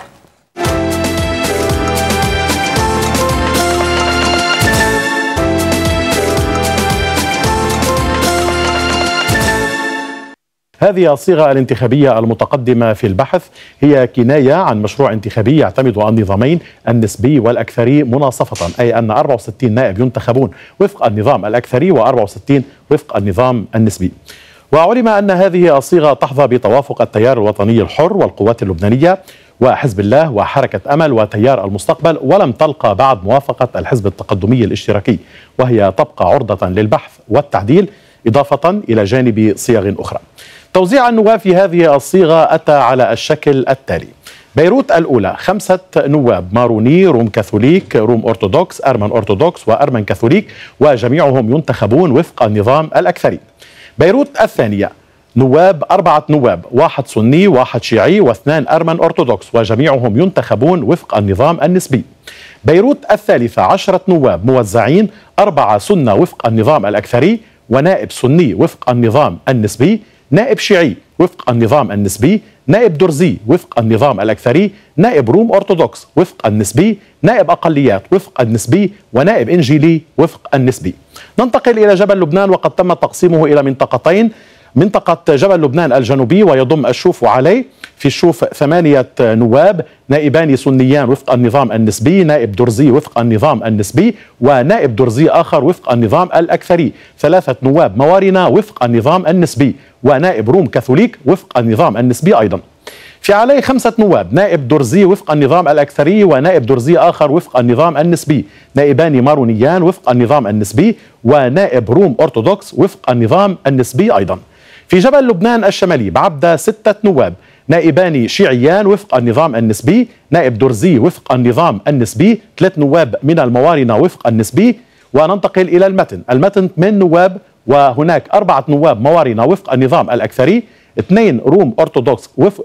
هذه الصيغة الانتخابية المتقدمة في البحث هي كناية عن مشروع انتخابي يعتمد على النظامين النسبي والأكثري مناصفة، أي أن 64 نائب ينتخبون وفق النظام الأكثري و64 وفق النظام النسبي. وعلم أن هذه الصيغة تحظى بتوافق التيار الوطني الحر والقوات اللبنانية وحزب الله وحركة أمل وتيار المستقبل، ولم تلقى بعد موافقة الحزب التقدمي الاشتراكي، وهي تبقى عرضة للبحث والتعديل إضافة إلى جانب صيغ أخرى. توزيع النواب في هذه الصيغة أتى على الشكل التالي: بيروت الأولى 5 نواب ماروني، روم كاثوليك، روم أرثوذكس، أرمن أرثوذكس وأرمن كاثوليك، وجميعهم ينتخبون وفق النظام الأكثري. بيروت الثانية نواب 4 نواب، 1 سني 1 شيعي و2 أرمن أرثوذكس، وجميعهم ينتخبون وفق النظام النسبي. بيروت الثالثة 10 نواب موزعين، 4 سنة وفق النظام الأكثري، ونائب سني وفق النظام النسبي، نائب شيعي وفق النظام النسبي، نائب درزي وفق النظام الأكثري، نائب روم أرثوذكس وفق النسبي، نائب أقليات وفق النسبي، ونائب إنجيلي وفق النسبي. ننتقل إلى جبل لبنان، وقد تم تقسيمه إلى منطقتين. منطقة جبل لبنان الجنوبي ويضم الشوف وعلي. في الشوف 8 نواب، نائبان سنيان وفق النظام النسبي، نائب درزي وفق النظام النسبي، ونائب درزي آخر وفق النظام الأكثري. 3 نواب موارنة وفق النظام النسبي، ونائب روم كاثوليك وفق النظام النسبي أيضا. في علي 5 نواب، نائب درزي وفق النظام الأكثري، ونائب درزي آخر وفق النظام النسبي، نائبان مارونيان وفق النظام النسبي، ونائب روم أرثوذكس وفق النظام النسبي أيضا. في جبل لبنان الشمالي بعبدة 6 نواب، نائبان شيعيان وفق النظام النسبي، نائب درزي وفق النظام النسبي، 3 نواب من الموارنة وفق النسبي. وننتقل إلى المتن 8 نواب، وهناك 4 نواب موارنة وفق النظام الأكثري، 2 روم أرثوذكس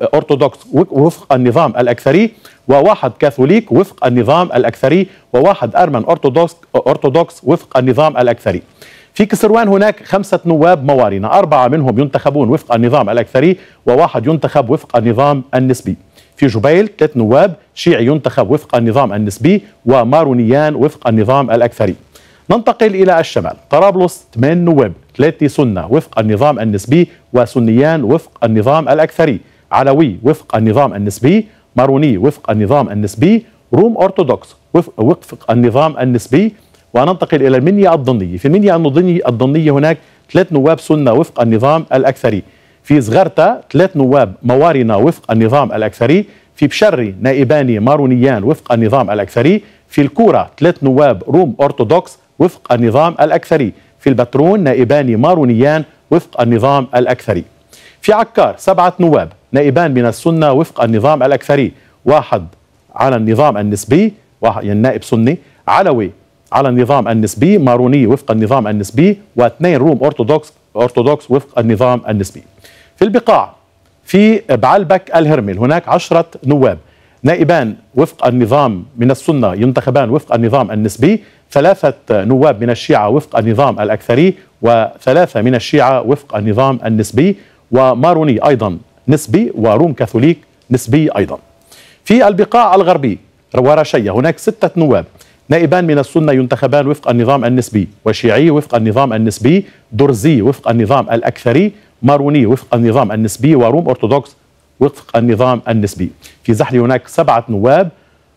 وفق النظام الأكثري، و1 كاثوليك وفق النظام الأكثري، و1 أرمن أرثوذكس وفق النظام الأكثري. في كسروان هناك 5 نواب موارنة، 4 منهم ينتخبون وفق النظام الأكثري، و1 ينتخب وفق النظام النسبي. في جبيل 3 نواب، شيعي ينتخب وفق النظام النسبي، ومارونيان وفق النظام الأكثري. ننتقل إلى الشمال، طرابلس 8 نواب، 3 سنة وفق النظام النسبي، وسنيان وفق النظام الأكثري، علوي وفق النظام النسبي، ماروني وفق النظام النسبي، روم أرثوذكس وفق النظام النسبي. وننتقل إلى المنيا الضنية. في المنيا الضنية هناك 3 نواب سنة وفق النظام الأكثري. في زغرتا 3 نواب موارنة وفق النظام الأكثري. في بشري نائبان مارونيان وفق النظام الأكثري. في الكورة 3 نواب روم أرثوذكس وفق النظام الأكثري. في البترون نائبان مارونيان وفق النظام الأكثري. في عكار 7 نواب، نائبان من السنة وفق النظام الأكثري، 1 على النظام النسبي، يعني نائب سني، علوي على النظام النسبي، ماروني وفق النظام النسبي، و2 روم أرثوذكس وفق النظام النسبي. في البقاع في بعلبك الهرمل هناك 10 نواب، نائبان وفق النظام من السنة ينتخبان وفق النظام النسبي، 3 نواب من الشيعة وفق النظام الأكثري، و3 من الشيعة وفق النظام النسبي، وماروني أيضا نسبي، وروم كاثوليك نسبي أيضا. في البقاع الغربي ورشية هناك 6 نواب، نائبان من السنة ينتخبان وفق النظام النسبي، وشيعي وفق النظام النسبي، درزي وفق النظام الأكثري، ماروني وفق النظام النسبي، وروم أرثوذكس وفق النظام النسبي. في زحلي هناك 7 نواب،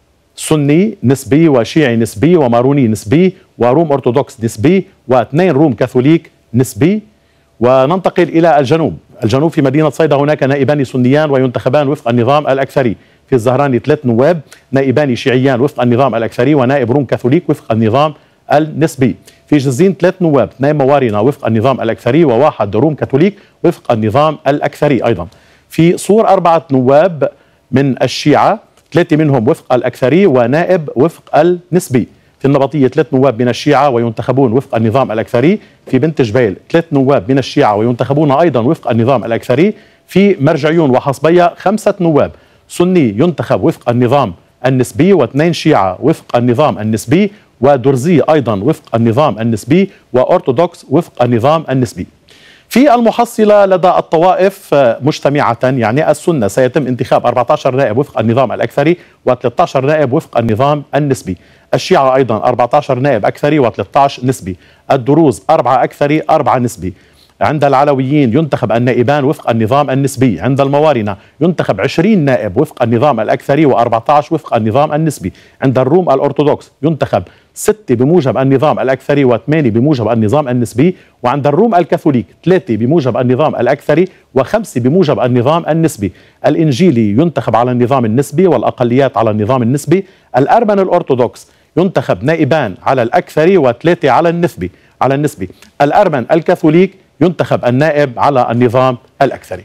سني نسبي، وشيعي نسبي، وماروني نسبي، وروم أرثوذكس نسبي، و2 روم كاثوليك نسبي. وننتقل إلى الجنوب في مدينة صيدا هناك نائبان سنيان وينتخبان وفق النظام الأكثري. في الزهراني 3 نواب، نائبان شيعيان وفق النظام الأكثري، ونائب روم كاثوليك وفق النظام النسبي. في جزين 3 نواب، 2 موارنة وفق النظام الأكثري، و1 روم كاثوليك وفق النظام الأكثري أيضا. في صور 4 نواب من الشيعة، 3 منهم وفق الأكثري، ونائب وفق النسبي. في النبطية 3 نواب من الشيعة وينتخبون وفق النظام الأكثري. في بنت جبيل 3 نواب من الشيعة وينتخبون أيضا وفق النظام الأكثري. في مرجعيون وحصبية 5 نواب، سني ينتخب وفق النظام النسبي، و2 شيعة وفق النظام النسبي، ودرزي أيضا وفق النظام النسبي، وأرثوذكس وفق النظام النسبي. في المحصلة لدى الطوائف مجتمعة، يعني السنة سيتم انتخاب 14 نائب وفق النظام الأكثري، و13 نائب وفق النظام النسبي. الشيعة أيضا 14 نائب أكثري و13 نسبي. الدروز 4 أكثري 4 نسبي. عند العلويين ينتخب النائبان وفق النظام النسبي. عند الموارنة ينتخب 20 نائب وفق النظام الأكثري، و14 وفق النظام النسبي. عند الروم الأرثوذكس ينتخب 6 بموجب النظام الأكثري، و8 بموجب النظام النسبي. وعند الروم الكاثوليك 3 بموجب النظام الأكثري، و5 بموجب النظام النسبي. الإنجيلي ينتخب على النظام النسبي، والأقليات على النظام النسبي. الأرمن الأرثوذكس ينتخب نائبان على الأكثري، و3 على النسبي. الأرمن الكاثوليك ينتخب النائب على النظام الأكثري.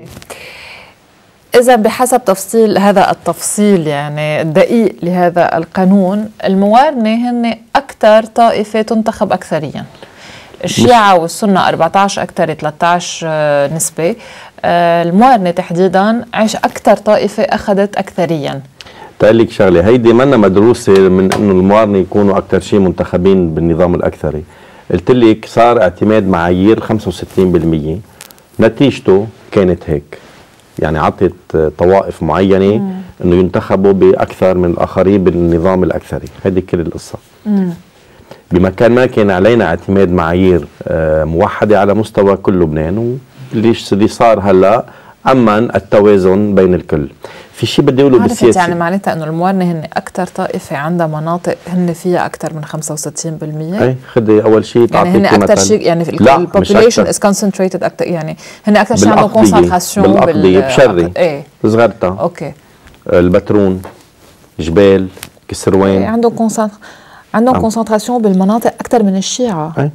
إذا بحسب هذا التفصيل يعني الدقيق لهذا القانون، الموارنة هن أكثر طائفة تنتخب أكثريا، الشيعة والسنة 14 أكثر 13 نسبة، الموارنة تحديدا أكثر طائفة أخذت أكثريا. تقول لك شغله، هيدي منا مدروسه من انه الموارنه يكونوا اكثر شيء منتخبين بالنظام الاكثري. قلت لك صار اعتماد معايير 65%، نتيجته كانت هيك، يعني عطت طوائف معينه انه ينتخبوا باكثر من الاخرين بالنظام الاكثري، هذه كل القصه. بمكان ما كان علينا اعتماد معايير موحده على مستوى كل لبنان، واللي صار هلا امن التوازن بين الكل. في شيء بدي اقوله بالسياسه، يعني معناتها انه الموارنه هن اكثر طائفه عندها مناطق هن فيها اكثر من 65%. اي خدي اول شيء يعني هن اكثر شيء، يعني البوبوليشن از كونسنتريتد اكثر، يعني هن اكثر شيء عندهم كونسنتراسيون بالأقضية بشري ايه صغرتها اوكي البترون جبال كسروان عندهم كونسنتراسيون بالمناطق اكثر من الشيعة. اي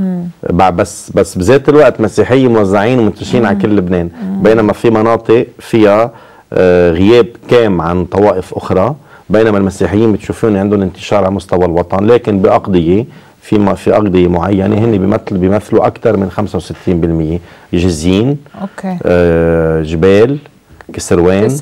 بس بذات الوقت مسيحيين موزعين ومنتشرين على كل لبنان، بينما في مناطق فيها غياب كام عن طوائف اخرى، بينما المسيحيين بتشوفون عندهم انتشار على مستوى الوطن، لكن باقضيه في اقضيه معينه هن بيمثلوا اكثر من 65%. جزين، اوكي، جبال، كسروان،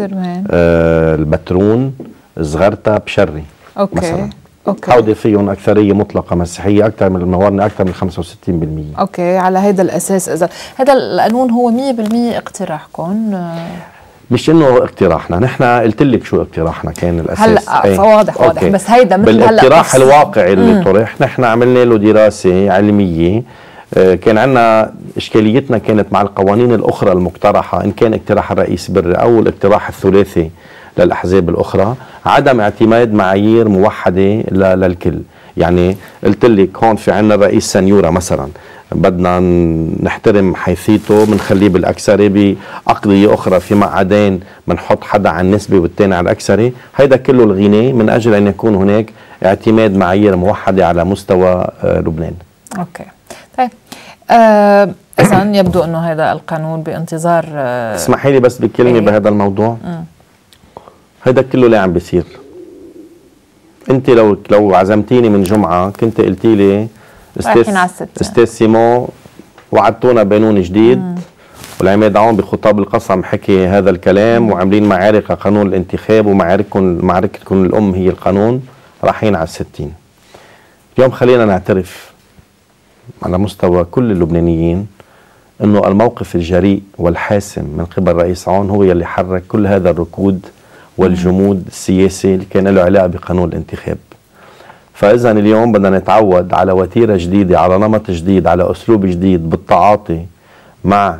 البترون، صغرتها، بشري، اوكي مثلا. اوكي، هودي فيهم اكثريه مطلقه مسيحيه اكثر من الموارنه، اكثر من 65%. اوكي، على هذا الاساس اذا هذا القانون هو 100% اقتراحكم؟ مش انه اقتراحنا، نحن قلت لك شو اقتراحنا كان الاساس هلا فواضح واضح، بس هيدا مثل هلا بالاقتراح الواقعي اللي طرح، نحن عملنا له دراسه علميه. كان عندنا اشكاليتنا كانت مع القوانين الاخرى المقترحه، ان كان اقتراح الرئيس بري او الاقتراح الثلاثي للاحزاب الاخرى، عدم اعتماد معايير موحده للكل. يعني قلت لك هون في عندنا الرئيس سنيورة مثلا، بدنا نحترم حيثيته، بنخليه بالاكثري، باقضيه اخرى في مقعدين بنحط حدا على النسبه والثاني على الاكثري، هيدا كله الغنى من اجل ان يكون هناك اعتماد معايير موحده على مستوى لبنان. اوكي، طيب اذا يبدو انه هذا القانون بانتظار. اسمحي لي بس بكلمه بهذا الموضوع. هيدا كله ليه عم بيصير؟ انت لو عزمتيني من جمعه كنت قلتي لي استاذ سيمون وعدتونا بقانون جديد، والعماد عون بخطاب القسم حكي هذا الكلام، وعاملين معارك قانون الانتخاب، ومعركتكم الام هي القانون، رايحين على 60. اليوم خلينا نعترف على مستوى كل اللبنانيين انه الموقف الجريء والحاسم من قبل رئيس عون هو يلي حرك كل هذا الركود والجمود السياسي اللي كان له علاقه بقانون الانتخاب. فاذا اليوم بدنا نتعود على وتيره جديده، على نمط جديد، على اسلوب جديد بالتعاطي مع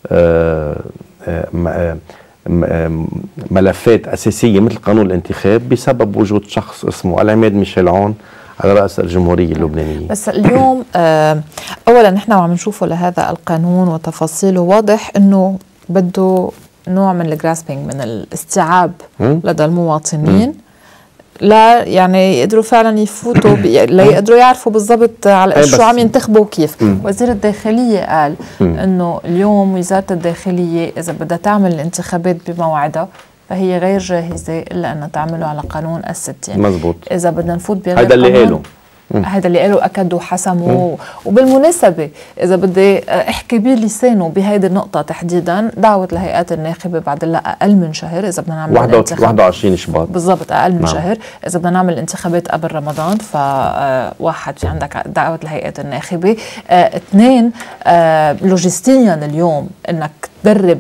ملفات اساسيه مثل قانون الانتخاب، بسبب وجود شخص اسمه العماد ميشيل عون على راس الجمهوريه اللبنانيه. بس اليوم اولا نحن وعم نشوفه لهذا القانون وتفاصيله، واضح انه بده نوع من الجراسبينج، من الاستيعاب لدى المواطنين، لا يعني يقدروا فعلا يفوتوا لا يقدروا يعرفوا بالضبط على شو عم ينتخبوا وكيف. وزير الداخلية قال انه اليوم وزارة الداخلية اذا بدها تعمل الانتخابات بموعدها فهي غير جاهزة الا انها تعمله على قانون ال60. مزبوط. اذا بدنا نفوت بغير هذا اللي قاله، هذا اللي قالوا أكدوا حسموا. وبالمناسبة إذا بدي أحكي بلسانه بهيدي النقطة تحديدا، دعوة الهيئات الناخبة بعد الله أقل من شهر إذا بدنا نعمل 21 شباط بالضبط، أقل من شهر. إذا بدنا نعمل انتخابات قبل رمضان فواحد في عندك دعوة الهيئات الناخبة، 2 لوجستيا اليوم إنك تدرب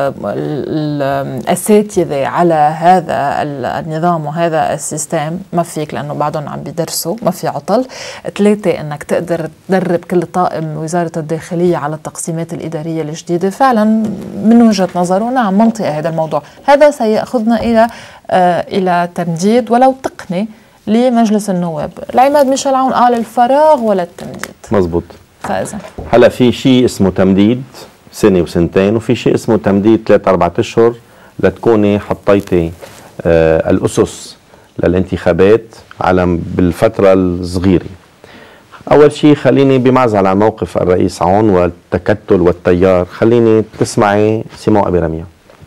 الأساتذة على هذا النظام وهذا السيستم ما فيك، لأنه بعدهم عم بيدرسوا، ما في عطل. 3 إنك تقدر تدرب كل طاقم وزارة الداخلية على التقسيمات الإدارية الجديدة. فعلا من وجهة نظره نعم منطقي هذا الموضوع، هذا سيأخذنا إلى تمديد ولو تقني لمجلس النواب. العماد ميشيل عون قال الفراغ ولا التمديد. مزبوط. فإذا هلا في شيء اسمه تمديد سنة وسنتين، وفي شيء اسمه تمديد 3-4 أشهر لتكوني حطيتي الأسس للانتخابات بالفترة الصغيرة. أول شيء خليني بمعزل عن موقف الرئيس عون والتكتل والتيار، خليني تسمعي سيمون أبي رمية.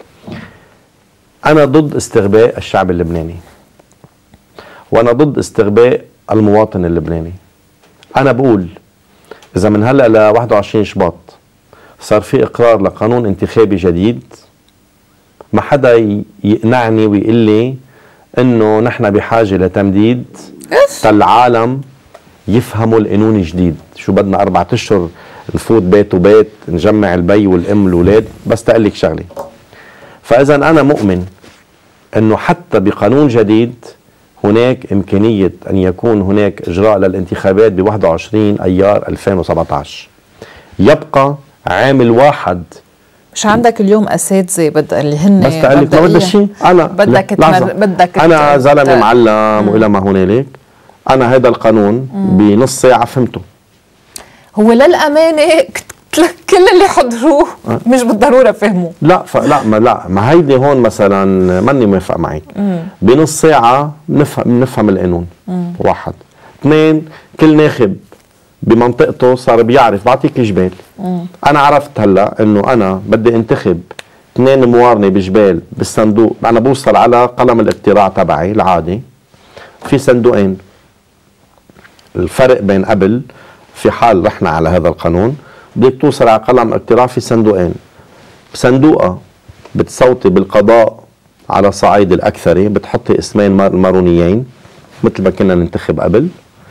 أنا ضد استغباء الشعب اللبناني، وأنا ضد استغباء المواطن اللبناني. أنا بقول اذا من هلا ل 21 شباط صار في اقرار لقانون انتخابي جديد، ما حدا يقنعني ويقول لي انه نحن بحاجه لتمديد العالم يفهموا القانون الجديد. شو بدنا 4 اشهر نفوت بيت وبيت نجمع البي والام والولاد؟ بس تقلك شغله، فاذا انا مؤمن انه حتى بقانون جديد هناك امكانيه ان يكون هناك اجراء للانتخابات ب 21 ايار 2017. يبقى عامل واحد. مش عندك اليوم اساتذه اللي هن بس تقلك ما بدها شيء؟ انا بدك انا زلمه معلم والى ما هنالك. انا هذا القانون بنص ساعه فهمته. هو للامانه كل اللي حضروه مش بالضروره فهموا. لا ما هيدي هون مثلا ماني موافق معك. بنص ساعه نفهم القانون. 1 2 كل ناخب بمنطقته صار بيعرف. بعطيك جبال. انا عرفت هلا انه انا بدي انتخب 2 موارنه بجبال بالصندوق. انا بوصل على قلم الاقتراع تبعي العادي في صندوقين. الفرق بين قبل في حال رحنا على هذا القانون بدك توصل على قلم اقتراع في صندوقين. بصندوقه بتصوتي بالقضاء على صعيد الاكثري، بتحطي اسمين مارونيين مثل ما كنا ننتخب قبل.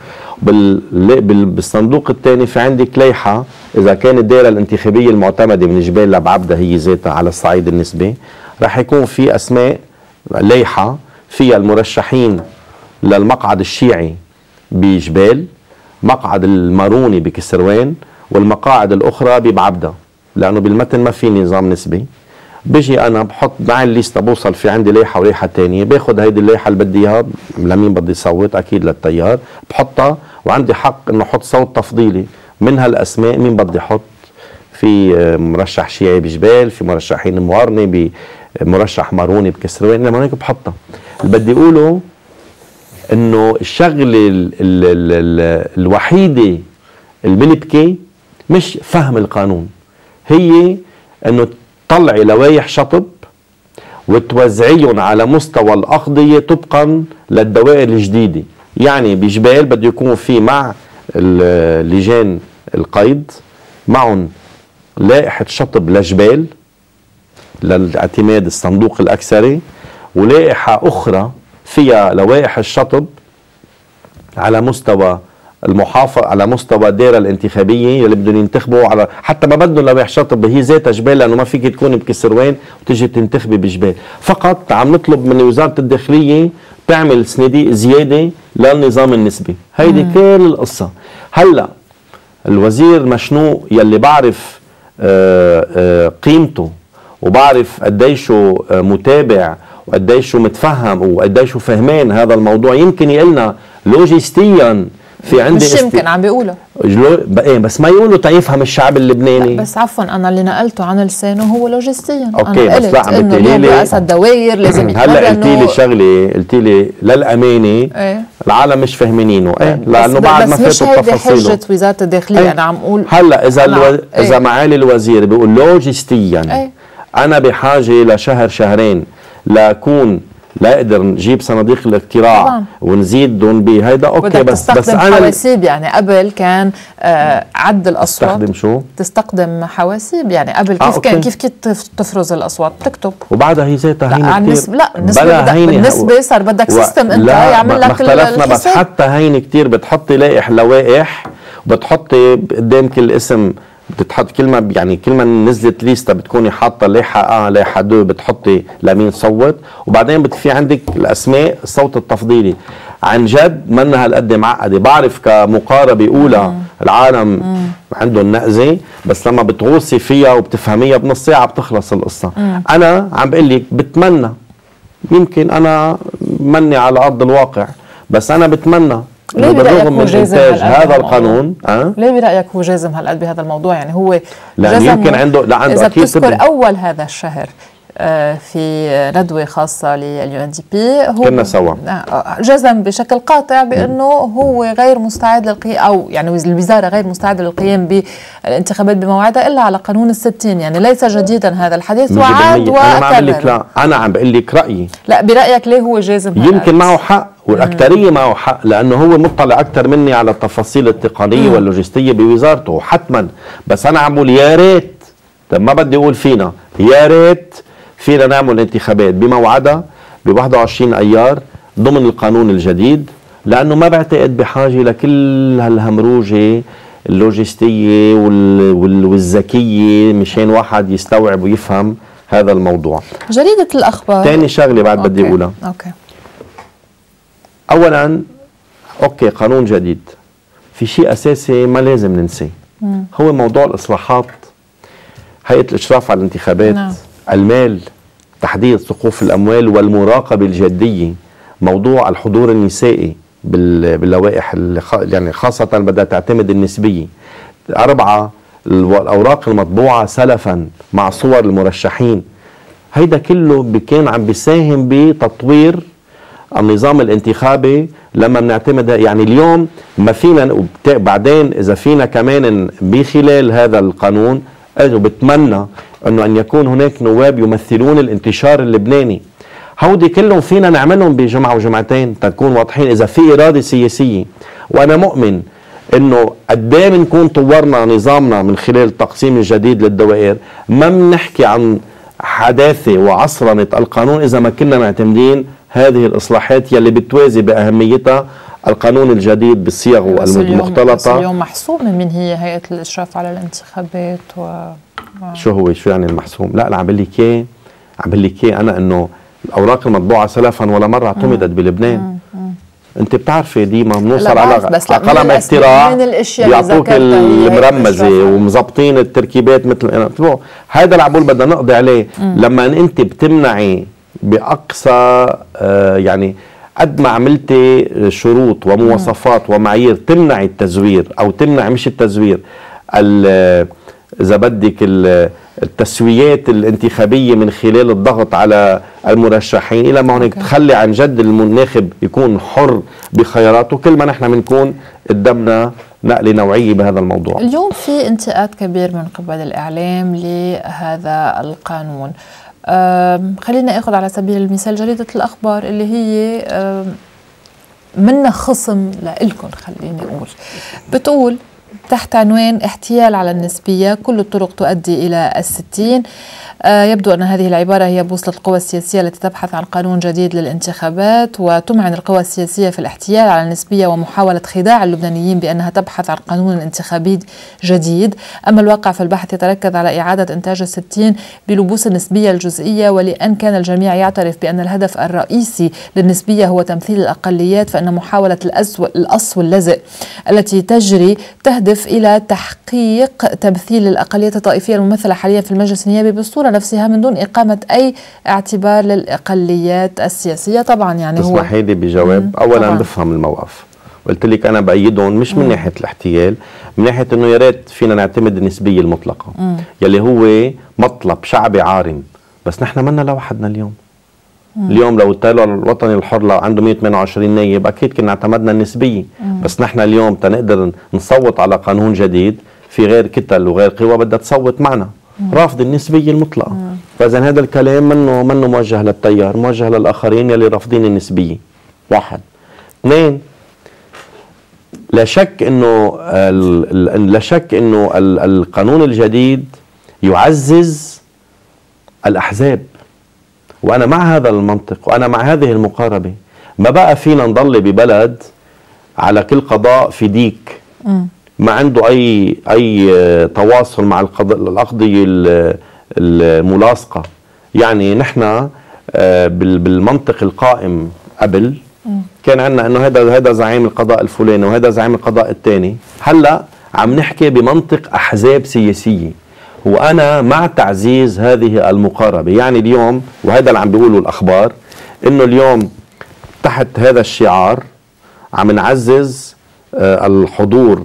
بالصندوق الثاني في عندك لائحه اذا كانت الدائره الانتخابيه المعتمده من جبال لبعبده هي ذاتها على الصعيد النسبي، رح يكون في اسماء لائحه فيها المرشحين للمقعد الشيعي بجبال، مقعد الماروني بكسروان، والمقاعد الاخرى ببعبده، لانه بالمتن ما في نظام نسبي. بيجي انا بحط مع الليسته، بوصل في عندي لائحه ولائحه ثانيه، باخذ هيدي اللائحه اللي بدي اياها لمين بدي صوت، اكيد للتيار، بحطها وعندي حق انه احط صوت تفضيلي من هالاسماء. مين بدي احط؟ في مرشح شيعي بجبال، في مرشحين موارنه، بمرشح ماروني بكسروان، لما هيك بحطها. اللي بدي اقوله انه الشغله الوحيده المنبكي مش فهم القانون، هي انه تطلعي لوائح شطب وتوزعيهم على مستوى الأقضية طبقا للدوائر الجديدة. يعني بجبال بده يكون في مع لجان القيد معهم لائحة شطب لجبال للاعتماد الصندوق الأكثري، ولائحة أخرى فيها لوائح الشطب على مستوى المحافظ، على مستوى الدائره الانتخابيه اللي بدهم ينتخبوا على، حتى ما بدهم لوائح شطب هي ذاتها جبال، لانه ما فيك تكوني بكسروان وتجي تنتخبي بجبال. فقط عم نطلب من وزاره الداخليه تعمل صناديق زياده للنظام النسبي. هيدي كل القصه. هلا الوزير مشنوق يلي بعرف قيمته وبعرف قديشه متابع وقديشه متفهم وقديشه فهمان هذا الموضوع، يمكن يقلنا لوجستيا في عندي مش يمكن عم بيقولوا بس ما يقولوا تيفهم الشعب اللبناني. بس عفوا انا اللي نقلته عن لسانه هو لوجستيا. اوكي أنا بس لا عم بتقولي لي رؤساء الدوائر لازم يتمرنوا. هلا قلتي لي شغله، قلتي لي للامانه العالم مش فاهمينه. لانه بعد ما فاتوا التفاصيل. بس مش هيدي حجه وزاره الداخليه. انا عم اقول هلا اذا معالي الوزير بيقول لوجستيا انا بحاجه لشهر شهرين لاكون لا اقدر نجيب صناديق الاقتراع طبعا ونزيدهم بهيدا، اوكي. بس انا حواسيب. يعني قبل كان عد الاصوات تستخدم شو؟ تستخدم حواسيب. يعني قبل كيف تفرز الاصوات؟ تكتب وبعدها هي ذاتها هينه كثير. لا بالنسبه صار بدك سيستم انت يعمل لك الحساب. بس حتى هينه كثير بتحطي لوائح وبتحطي قدام كل اسم بتحط كلمه، يعني كل ما نزلت ليستا بتكوني حاطه لائحه لائحه 2 بتحطي لمين صوت، وبعدين في عندك الاسماء الصوت التفضيلي. عن جد منا هالقد معقده. بعرف كمقاربه اولى العالم عندهم نقزه، بس لما بتغوصي فيها وبتفهميها بنص ساعه بتخلص القصه. انا عم بقول لك بتمنى، يمكن انا مني على ارض الواقع، بس انا بتمنى ليه بالرغم من انتاج هذا القانون. ليه برايك هو جازم هالقد بهذا الموضوع؟ يعني هو لأن يمكن عنده اذا بتذكر اول هذا الشهر في ندوة خاصة للUNDP هو كنا سوا جزم بشكل قاطع بأنه هو غير مستعد للقيام، أو يعني الوزارة غير مستعدة للقيام بالانتخابات بموعدها إلا على قانون ال60. يعني ليس جديدا هذا الحديث وعاد وكرر. لا أنا عم بقول لك رأيي. لا برأيك ليه هو جازم؟ يمكن معه حق والأكثرية معه حق، لأنه هو مطلع أكثر مني على التفاصيل التقنية واللوجستية بوزارته حتما. بس أنا عم بقول يا ريت، طب ما بدي أقول فينا، يا ريت فينا نعمل انتخابات بموعدها ب 21 أيار ضمن القانون الجديد، لأنه ما بعتقد بحاجة لكل هالهمروجة اللوجستية والذكية مشان واحد يستوعب ويفهم هذا الموضوع. جريدة الأخبار ثاني شغلة بعد بدي أقولها. أولا قانون جديد، في شيء أساسي ما لازم ننساه، هو موضوع الإصلاحات، هيئة الإشراف على الانتخابات، المال، تحديد سقوف الأموال والمراقبة الجدية، موضوع الحضور النسائي باللوائح يعني خاصة بدها تعتمد النسبية. 4 الأوراق المطبوعة سلفا مع صور المرشحين. هيدا كله كان عم بيساهم بتطوير النظام الانتخابي لما بنعتمد. يعني اليوم ما فينا بعدين إذا فينا كمان بخلال هذا القانون، وبتمنى أنه أن يكون هناك نواب يمثلون الانتشار اللبناني. هودي كلهم فينا نعملهم بجمعة وجمعتين تكون واضحين إذا في إرادة سياسية. وأنا مؤمن أنه قديه بنكون طورنا نظامنا من خلال التقسيم الجديد للدوائر، ما بنحكي عن حداثة وعصرنة القانون إذا ما كنا معتمدين هذه الإصلاحات يلي بتوازي بأهميتها القانون الجديد بالصيغ المختلطة. اليوم محسوم من هي هيئة الإشراف على الانتخابات شو يعني المحسوم؟ لا عم بقول لك أنا إنه الأوراق المطبوعة سلفا ولا مرة اعتمدت بلبنان. انت بتعرفي ديما بنوصل على قلم اقتراع بيعطوك المرمزه ومظبطين التركيبات مثل هذا العبول بدنا نقضي عليه. لما انت بتمنعي باقصى يعني قد ما عملتي شروط ومواصفات ومعايير تمنعي التزوير او تمنع مش التزوير اذا بدك التسويات الانتخابيه من خلال الضغط على المرشحين الى ما هناك تخلي عن جد الناخب يكون حر بخياراته. كل ما نحن بنكون قدامنا نقله نوعيه بهذا الموضوع. اليوم في انتقاد كبير من قبل الاعلام لهذا القانون. خلينا اخذ على سبيل المثال جريده الاخبار اللي هي منا خصم لإلكم، خليني اقول، بتقول تحت عنوان احتيال على النسبية كل الطرق تؤدي إلى 60. يبدو أن هذه العبارة هي بوصلة القوى السياسية التي تبحث عن قانون جديد للانتخابات وتمعن القوى السياسية في الاحتيال على النسبية ومحاولة خداع اللبنانيين بأنها تبحث عن قانون انتخابي جديد. أما الواقع في البحث يتركز على إعادة إنتاج 60 بلبوس النسبية الجزئية، ولأن كان الجميع يعترف بأن الهدف الرئيسي للنسبية هو تمثيل الأقليات، فإن محاولة القص واللزق التي تجري تهدف إلى تحقيق تمثيل الأقليات الطائفية الممثلة حاليا في المجلس النيابي بالصورة نفسها من دون إقامة أي اعتبار للأقليات السياسية. طبعا يعني هو اسمحي لي بجواب. أولا بفهم الموقف، قلت لك أنا بأيدهم مش من ناحية الاحتيال، من ناحية إنه يا ريت فينا نعتمد النسبية المطلقة يلي هو مطلب شعبي عارم، بس نحن منا لوحدنا اليوم. اليوم لو التيار الوطني الحر عنده 128 نايب أكيد كنا اعتمدنا النسبية، بس نحن اليوم تنقدر نصوت على قانون جديد في غير كتل وغير قوى بدها تصوت معنا رافض النسبية المطلقة. فإذا هذا الكلام منه موجه للتيار، موجه للآخرين يلي رافضين النسبية. 1 2 لا شك انه القانون الجديد يعزز الأحزاب، وأنا مع هذا المنطق وأنا مع هذه المقاربة. ما بقى فينا نضل ببلد على كل قضاء في ديك ما عنده أي تواصل مع الأقضية الملاصقة. يعني نحن بالمنطق القائم قبل كان عندنا انه هذا زعيم القضاء الفلاني وهذا زعيم القضاء الثاني. هلا عم نحكي بمنطق أحزاب سياسية، وأنا مع تعزيز هذه المقاربة. يعني اليوم وهذا اللي عم بيقوله الأخبار إنه اليوم تحت هذا الشعار عم نعزز الحضور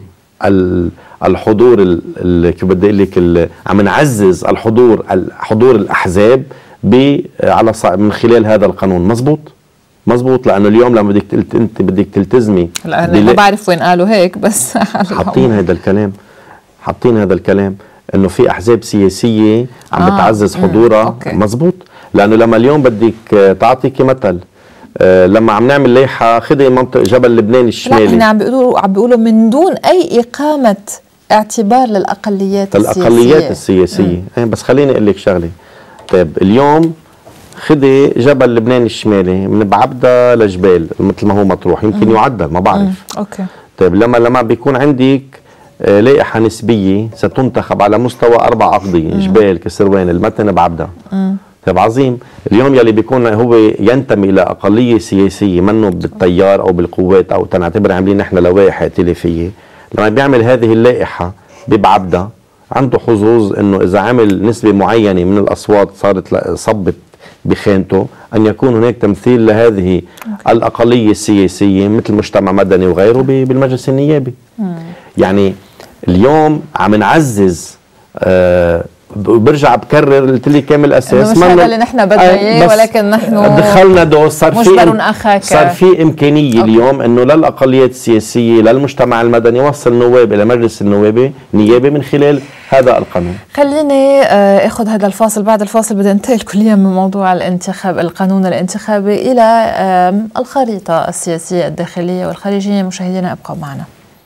كيف بدي أقول لك عم نعزز حضور الأحزاب من خلال هذا القانون. مزبوط لانه اليوم لما انت بدك تلتزمي، لا ما بعرف وين قالوا هيك، بس حاطين هذا الكلام انه في احزاب سياسيه عم بتعزز حضورها. مزبوط، لانه لما اليوم بدك تعطيكي مثل، لما عم نعمل لائحه خذي منطقه جبل لبنان الشمالي، لا عم بيقولوا من دون اي اقامه اعتبار للاقليات السياسيه. بس خليني اقول لك شغله. طيب اليوم خذي جبل لبنان الشمالي من بعبدة لجبال مثل ما هو مطروح، يمكن يعدل ما بعرف. اوكي. طيب لما بيكون عندك لائحه نسبيه ستنتخب على مستوى 4 أقضية، جبال، كسروان، المتن، بعبدة. طيب عظيم. اليوم يلي بيكون هو ينتمي الى اقليه سياسيه منه بالتيار او بالقوات او تنعتبر عاملين نحن لوائح ائتلافيه، لما بيعمل هذه اللائحه ببعبدة عنده حظوظ انه اذا عمل نسبه معينه من الاصوات صبت بخانته ان يكون هناك تمثيل لهذه الاقليه السياسيه مثل مجتمع مدني وغيره بالمجلس النيابي. يعني اليوم عم نعزز برجع بكرر قلت لي كامل اساس مش هذا اللي نحن بدنا اياه، ولكن نحن دخلنا دوس، صار في امكانيه اليوم انه للاقليات السياسيه للمجتمع المدني يوصل نواب الى مجلس النواب نيابي من خلال هذا القانون. خليني اخذ هذا الفاصل، بعد الفاصل بدي انتقل كليا من موضوع القانون الانتخابي الى الخريطه السياسيه الداخليه والخارجيه. مشاهدينا ابقوا معنا.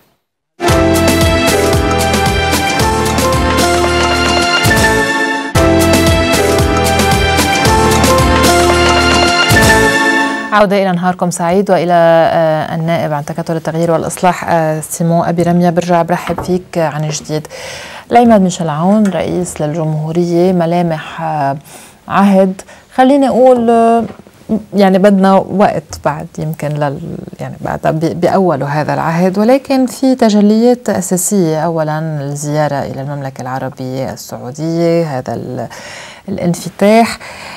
عودة إلى نهاركم سعيد، وإلى النائب عن تكتل التغيير والإصلاح سيمون أبي رمية. برجع برحب فيك عن جديد. العماد ميشيل عون رئيس للجمهورية، ملامح عهد، خليني أقول يعني بدنا وقت بعد يمكن يعني بعد بأول هذا العهد، ولكن في تجليات أساسية. أولا الزيارة إلى المملكة العربية السعودية، هذا الانفتاح.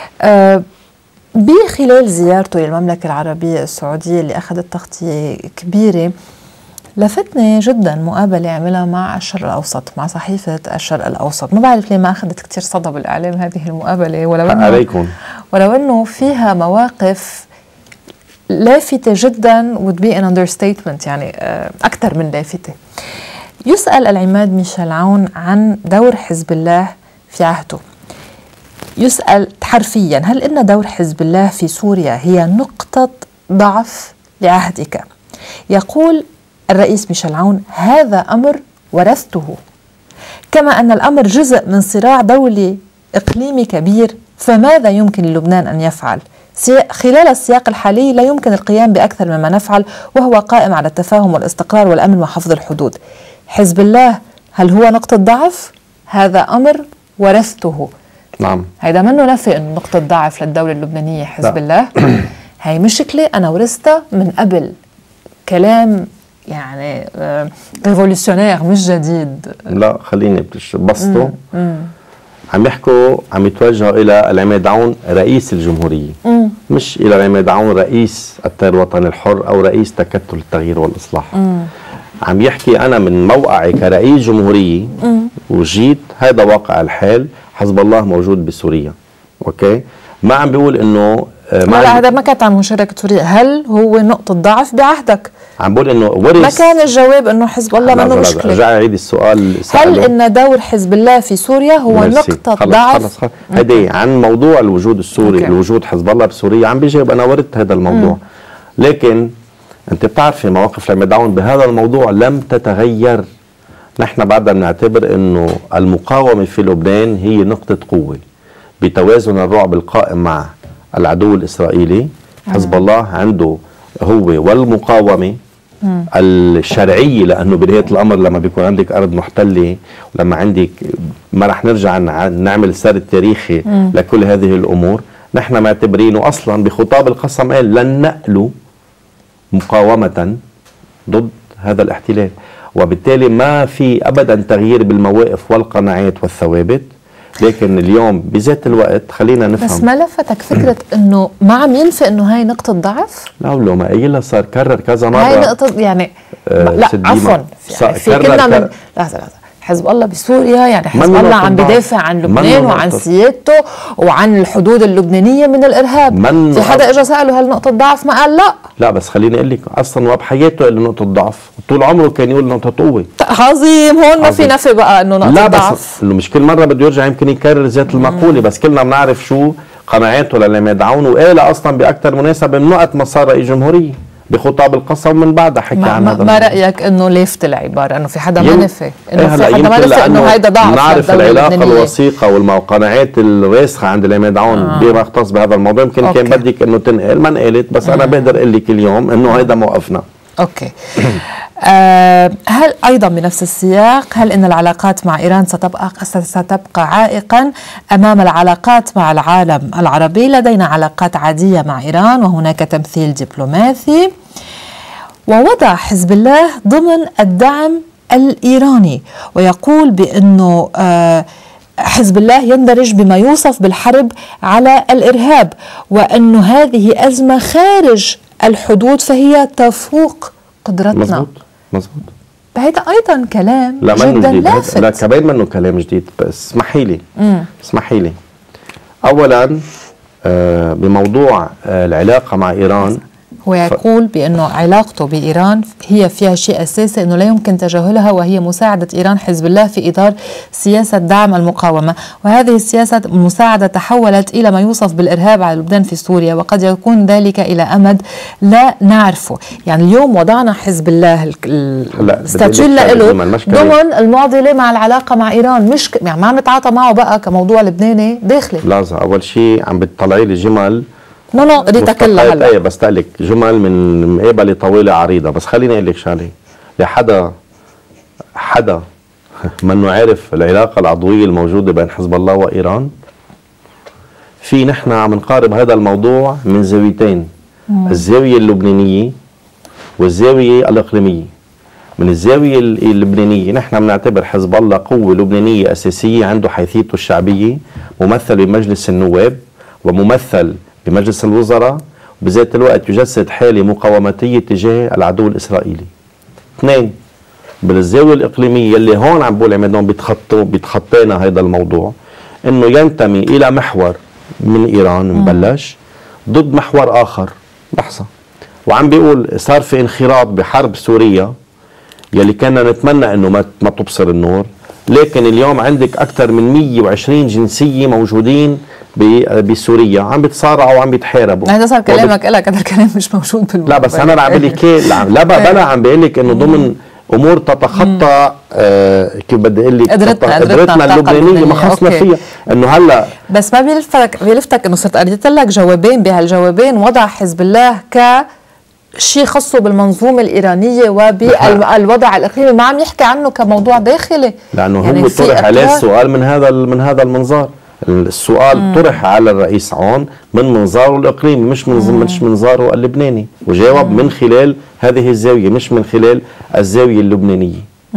بخلال زيارته للمملكة العربية السعودية اللي أخذت تغطية كبيرة، لفتني جدا مقابلة عملها مع الشرق الأوسط، مع صحيفة الشرق الأوسط. ما بعرف ليه ما أخذت كتير صدى بالإعلام هذه المقابلة، ولو أنه فيها مواقف لافتة جدا would be an understatement، يعني أكثر من لافتة. يسأل العماد ميشيل عون عن دور حزب الله في عهده. يسأل حرفيا: هل إن دور حزب الله في سوريا هي نقطة ضعف لعهدك؟ يقول الرئيس ميشيل عون: هذا أمر ورثته، كما أن الأمر جزء من صراع دولي إقليمي كبير، فماذا يمكن للبنان أن يفعل؟ خلال السياق الحالي لا يمكن القيام بأكثر مما نفعل، وهو قائم على التفاهم والاستقرار والأمن وحفظ الحدود. حزب الله هل هو نقطة ضعف؟ هذا أمر ورثته. نعم، هيدا منه نفي انه نقطة ضعف للدولة اللبنانية حزب الله. هي مشكلة أنا ورثتها من قبل، كلام يعني ريفولوشنير مش جديد. لا خليني بسطه. عم يتوجهوا إلى العماد عون رئيس الجمهورية، مش إلى العماد عون رئيس التيار الوطني الحر أو رئيس تكتل التغيير والإصلاح. عم يحكي أنا من موقعي كرئيس جمهورية وجيت، هذا واقع الحال، حزب الله موجود بسوريا. اوكي، ما عم بيقول انه لا هذا ما كانت عن مشاركة سوريا. هل هو نقطة ضعف بعهدك؟ عم بقول انه ورث، ما كان الجواب انه حزب الله منه مشكلة. رجع اعيد السؤال. هل ان دور حزب الله في سوريا هو نقطة ضعف؟ خلص. هيدي عن موضوع الوجود السوري، الوجود حزب الله بسوريا عم بيجاوب انا ورثت هذا الموضوع. لكن انت بتعرفي مواقف العماد عون بهذا الموضوع لم تتغير. نحن بعدنا بنعتبر انه المقاومة في لبنان هي نقطة قوة بتوازن الرعب القائم مع العدو الإسرائيلي. حزب الله عنده هو والمقاومة الشرعية، لأنه بنهاية الأمر لما بيكون عندك أرض محتلة، ولما عندك، ما رح نرجع نعمل سرد تاريخي لكل هذه الأمور، نحن معتبرينه أصلا بخطاب القسم قال لن نألو مقاومة ضد هذا الاحتلال، وبالتالي ما في أبدا تغيير بالمواقف والقناعات والثوابت. لكن اليوم بذات الوقت خلينا نفهم، بس ما لفتك فكرة انه ما عم ينفي انه هاي نقطة ضعف؟ لا والله ما قايلها، صار كرر كذا مرة. هاي نقطة يعني لا عفوا، في كنا من لحظة حزب الله بسوريا، يعني حزب الله عم بدافع عن لبنان وعن سيادته وعن الحدود اللبنانية من الإرهاب. في حدا اجى سأله هل نقطة ضعف؟ ما قال لا بس خليني اقول لك اصلا وبحياته اللي نقطة ضعف، طول عمره كان يقول نقطة قوة. عظيم، هون ما في نفي بقى انه نقطة ضعف. لا بس مش كل مرة بده يرجع يمكن يكرر ذات المقولة، بس كلنا بنعرف شو قناعاته للعماد عون، وقالها اصلا باكثر مناسبة من وقت ما صار رئيس جمهورية بخطاب القصة ومن بعدها حكى عن هذا. ما رأيك انه لافت العبارة انه في حدا ما نفي انه في حدا ما نفي انه هيدا ضعف؟ نعرف العلاقة الوثيقة والقناعات الراسخة عند العماد عون بما يختص بهذا الموضوع. يمكن كان بدك انه تنقل ما انقلت، بس انا بقدر اقول لك اليوم انه هيدا موقفنا. اوكي. هل أيضا بنفس السياق، هل أن العلاقات مع إيران ستبقى عائقا أمام العلاقات مع العالم العربي؟ لدينا علاقات عادية مع إيران وهناك تمثيل دبلوماسي. ووضع حزب الله ضمن الدعم الإيراني ويقول بأنه حزب الله يندرج بما يوصف بالحرب على الإرهاب، وأن هذه أزمة خارج الحدود فهي تفوق قدرتنا. مزبوط. هيدا ايضا كلام جدا لافت. لا كمان منه كلام جديد، بس اسمحي لي اولا بموضوع العلاقه مع ايران. هو يقول بأنه علاقته بإيران هي فيها شيء أساسي أنه لا يمكن تجاهلها، وهي مساعدة إيران حزب الله في إطار سياسة دعم المقاومة، وهذه السياسة المساعدة تحولت إلى ما يوصف بالإرهاب على لبنان في سوريا، وقد يكون ذلك إلى أمد لا نعرفه. يعني اليوم وضعنا حزب الله الستاتيول له ضمن المعضلة مع العلاقة مع إيران، مش يعني ما عم نتعاطى معه بقى كموضوع لبناني داخلي. لحظة، أول شيء عم بتطلعي لي جمل قريتها كلها هلا. بس تقلك جمل من مقابلة طويلة عريضة، بس خليني اقول لك شغله. حدا منه عارف العلاقة العضوية الموجودة بين حزب الله وإيران. في نحن عم نقارب هذا الموضوع من زاويتين، الزاوية اللبنانية والزاوية الإقليمية. من الزاوية اللبنانية نحن بنعتبر حزب الله قوة لبنانية أساسية عنده حيثيته الشعبية، ممثل بمجلس النواب وممثل بمجلس الوزراء، وبذات الوقت يجسد حالة مقاومتية تجاه العدو الإسرائيلي. اثنين، بالزاوية الإقليمية اللي هون عم بقول عمادهم بيتخطينا هذا الموضوع، انه ينتمي إلى محور من إيران مبلش ضد محور آخر لحظة، وعم بيقول صار في انخراط بحرب سوريا يلي كنا نتمنى انه ما تبصر النور، لكن اليوم عندك اكثر من 120 جنسيه موجودين بسوريا عم بيتصارعوا وعم بيتحاربوا. هذا صار كلامك لك، هذا الكلام مش موجود لا بس انا عم بقول لك لا بلا عم بقول لك انه ضمن امور تتخطى كيف بدي اقول لك قدرتنا اللبنانيه ما خصنا فيها. انه هلا بس ما بيلفتك انه صرت قريت لك جوابين، بهالجوابين وضع حزب الله شيء خاصه بالمنظومه الايرانيه وبالوضع الاقليمي، ما عم يحكي عنه كموضوع داخلي، لانه يعني هو طرح عليه السؤال من هذا المنظار. السؤال طرح على الرئيس عون من منظاره الاقليمي، مش منظاره اللبناني، وجاوب من خلال هذه الزاويه مش من خلال الزاويه اللبنانيه.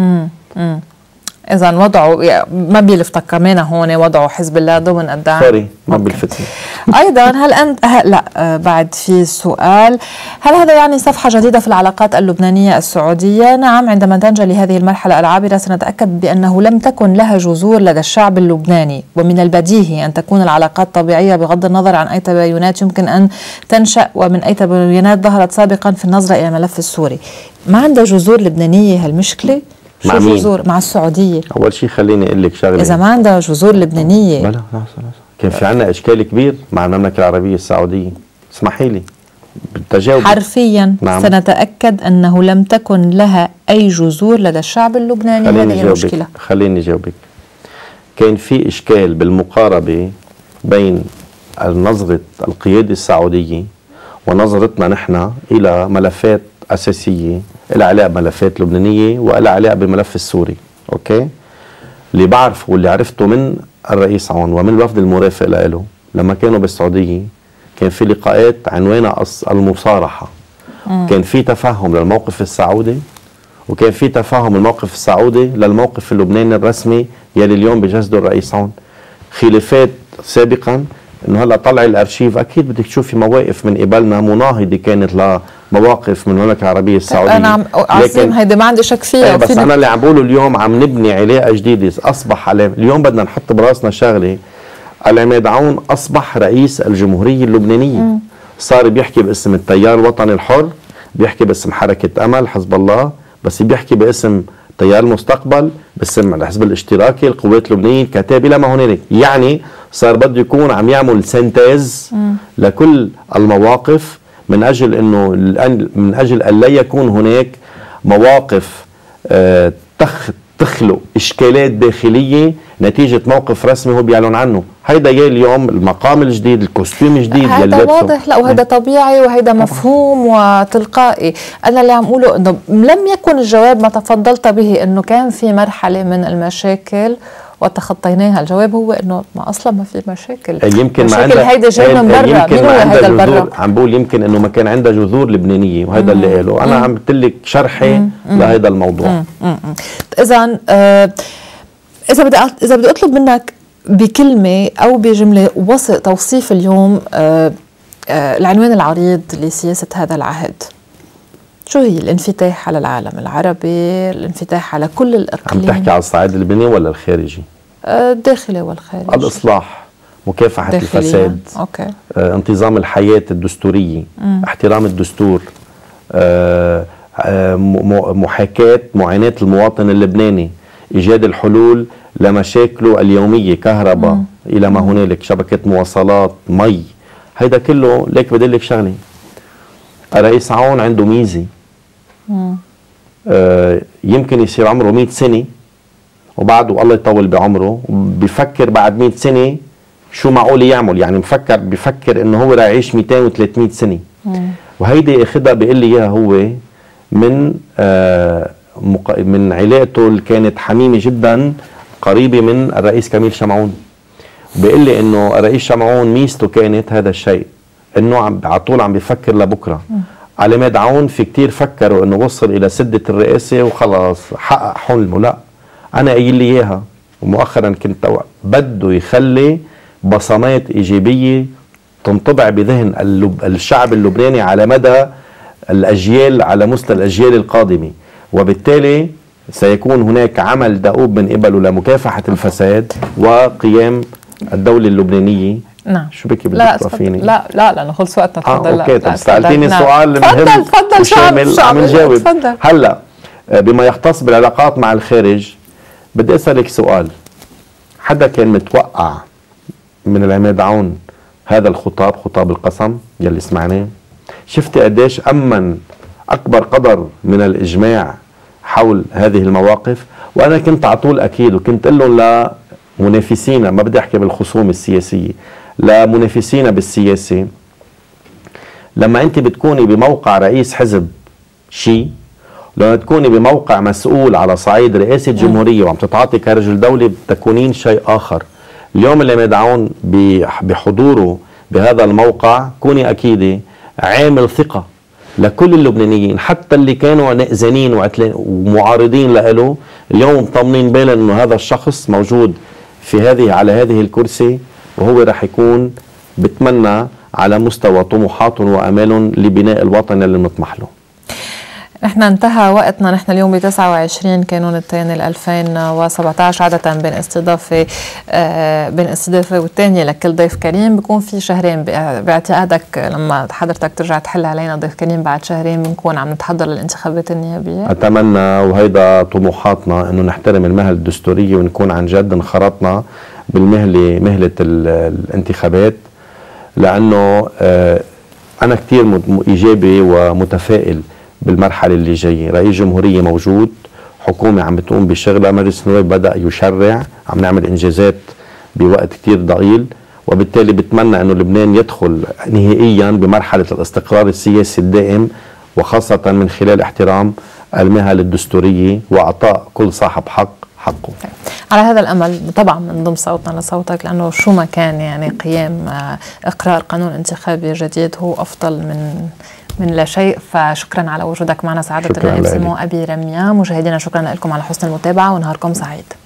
إذا وضعوا ما بيلفتك كمان هون وضعوا حزب الله ضمن الدعم؟ سوري ما بيلفتني. أيضا هل أنت لا بعد في سؤال، هل هذا يعني صفحة جديدة في العلاقات اللبنانية السعودية؟ نعم، عندما تنجلي هذه المرحلة العابرة سنتأكد بأنه لم تكن لها جذور لدى الشعب اللبناني، ومن البديهي أن تكون العلاقات طبيعية بغض النظر عن أي تباينات يمكن أن تنشأ ومن أي تباينات ظهرت سابقا في النظرة إلى الملف السوري. ما عندها جذور لبنانية هالمشكلة؟ مع مين؟ جذور مع السعودية. أول شيء خليني أقول لك شغلة، إذا ما عندها جذور لبنانية بلا كان في عنا إشكال كبير مع المملكة العربية السعودية. اسمحي لي بالتجاوب حرفيا. نعم. سنتأكد أنه لم تكن لها أي جذور لدى الشعب اللبناني. هذه المشكلة. خليني جاوبك. كان في إشكال بالمقاربة بين نظرة القيادة السعودية ونظرتنا نحن إلى ملفات أساسية لها علاقة بملفات لبنانية وإلها علاقة بالملف السوري. أوكي؟ اللي بعرفه واللي عرفته من الرئيس عون ومن الوفد المرافق له لما كانوا بالسعودية، كان في لقاءات عنوانها المصارحة. كان في تفهم للموقف السعودي، وكان في تفهم الموقف السعودي للموقف اللبناني الرسمي يلي اليوم بجسده الرئيس عون. خلافات سابقا، انه هلا طلع الارشيف، اكيد بدك تشوفي مواقف من قبلنا مناهضه كانت مواقف من المملكه العربيه السعوديه. انا عظيم، هيدي ما عندي شك فيها. بس انا اللي عم بقوله اليوم عم نبني علاقه جديده. اصبح اليوم بدنا نحط براسنا شغله، العماد عون اصبح رئيس الجمهوريه اللبنانيه. صار بيحكي باسم التيار الوطني الحر، بيحكي باسم حركه امل حزب الله، بس بيحكي باسم تيار المستقبل، باسم الحزب الاشتراكي، القوات اللبنانيه، الكتائب، الى ما هنالك. يعني صار بده يكون عم يعمل سنتيز لكل المواقف من اجل انه من اجل ان لا يكون هناك مواقف تخلق اشكالات داخليه نتيجه موقف رسمي هو بيعلن عنه. هيدا جاي اليوم المقام الجديد، الكوستيم الجديد، هذا واضح. لا، وهذا طبيعي وهذا مفهوم وتلقائي. انا اللي عم اقوله انه لم يكن الجواب ما تفضلت به انه كان في مرحله من المشاكل وتخطيناها. الجواب هو انه ما اصلا ما في مشاكل. يمكن مشاكل هيدا جاي من برا. مين هو هيدا البرا؟ عم بقول يمكن انه ما كان عندها جذور لبنانيه، وهذا اللي قاله. انا عم قلت لك شرحي لهذا الموضوع. اذا اذا بدي اطلب منك بكلمه او بجمله وصف توصيف اليوم العنوان العريض لسياسه هذا العهد، شو هي؟ الانفتاح على العالم العربي، الانفتاح على كل الإقليم. عم تحكي على الصعيد اللبناني ولا الخارجي؟ الداخلي والخارجي. الإصلاح، مكافحة الفساد، أوكي. انتظام الحياة الدستورية، احترام الدستور، محاكاة معاناة المواطن اللبناني، إيجاد الحلول لمشاكله اليومية، كهرباء إلى ما هنالك، شبكة مواصلات، مي. هيدا كله. ليك بدي لك شغلة، الرئيس عون عنده ميزة، يمكن يصير عمره 100 سنة وبعده الله يطول بعمره بفكر بعد 100 سنة شو معقول يعمل. يعني بفكر انه هو رح يعيش 200 و300 سنة. وهيدي اخذها بيقول لي اياها هو من علاقته اللي كانت حميمة جدا قريبة من الرئيس كميل شمعون. بيقول لي انه الرئيس شمعون ميزته كانت هذا الشيء، انه على طول عم بيفكر لبكره. العماد عون في كتير فكروا انه وصل الى سدة الرئاسة وخلاص حقق حلمه. لا، انا قايل لي اياها ومؤخرا كنت بده يخلي بصمات ايجابية تنطبع بذهن الشعب اللبناني على مدى الاجيال، على مستوى الاجيال القادمة. وبالتالي سيكون هناك عمل دؤوب من قبله لمكافحة الفساد وقيام الدولة اللبنانية. نعم. شو بكي بدك توقفيني؟ لا لانه خلص وقتنا. تفضل. اوكي. طب سألتيني سؤال مهم وشامل، عم نجاوب. هلا بما يختص بالعلاقات مع الخارج بدي اسالك سؤال. حدا كان متوقع من العماد عون هذا الخطاب، خطاب القسم يلي سمعناه؟ شفتي قديش امن اكبر قدر من الاجماع حول هذه المواقف؟ وانا كنت على طول اكيد، وكنت اقول لهم لمنافسينا، ما بدي احكي بالخصوم السياسيه، لمنافسينا بالسياسه، لما انت بتكوني بموقع رئيس حزب شيء، لما تكوني بموقع مسؤول على صعيد رئاسه جمهوريه وعم تتعاطي كرجل دوله، بتكونين شيء اخر. اليوم اللي مدعون بحضوره بهذا الموقع، كوني اكيده عامل ثقه لكل اللبنانيين، حتى اللي كانوا نأزانين ومعارضين له، اليوم مطمنين بالا انه هذا الشخص موجود على هذه الكرسي، وهو رح يكون بتمنى على مستوى طموحاتهم وامالهم لبناء الوطن اللي بنطمح له. نحن انتهى وقتنا. نحن اليوم ب 29 كانون الثاني 2017، عادة بين استضافة والثانية لكل ضيف كريم بيكون في شهرين. باعتقادك لما حضرتك ترجع تحل علينا ضيف كريم بعد شهرين بنكون عم نتحضر للانتخابات النيابية؟ أتمنى، وهيدا طموحاتنا، انه نحترم المهل الدستورية ونكون عن جد انخرطنا مهلة الانتخابات، لأنه أنا كتير إيجابي ومتفائل بالمرحلة اللي جاية. رئيس جمهورية موجود، حكومة عم بتقوم بشغلها، مجلس النواب بدأ يشرع، عم نعمل إنجازات بوقت كتير ضئيل، وبالتالي بتمنى أنه لبنان يدخل نهائيا بمرحلة الاستقرار السياسي الدائم، وخاصة من خلال احترام المهل الدستورية وإعطاء كل صاحب حق حقه. على هذا الأمل طبعا بنضم صوتنا لصوتك، لأنه شو ما كان يعني قيام إقرار قانون انتخابي جديد هو أفضل من لا شيء. فشكرا على وجودك معنا سعادة النائب سيمون أبي رميا. مشاهدينا شكرا لكم على حسن المتابعة ونهاركم سعيد.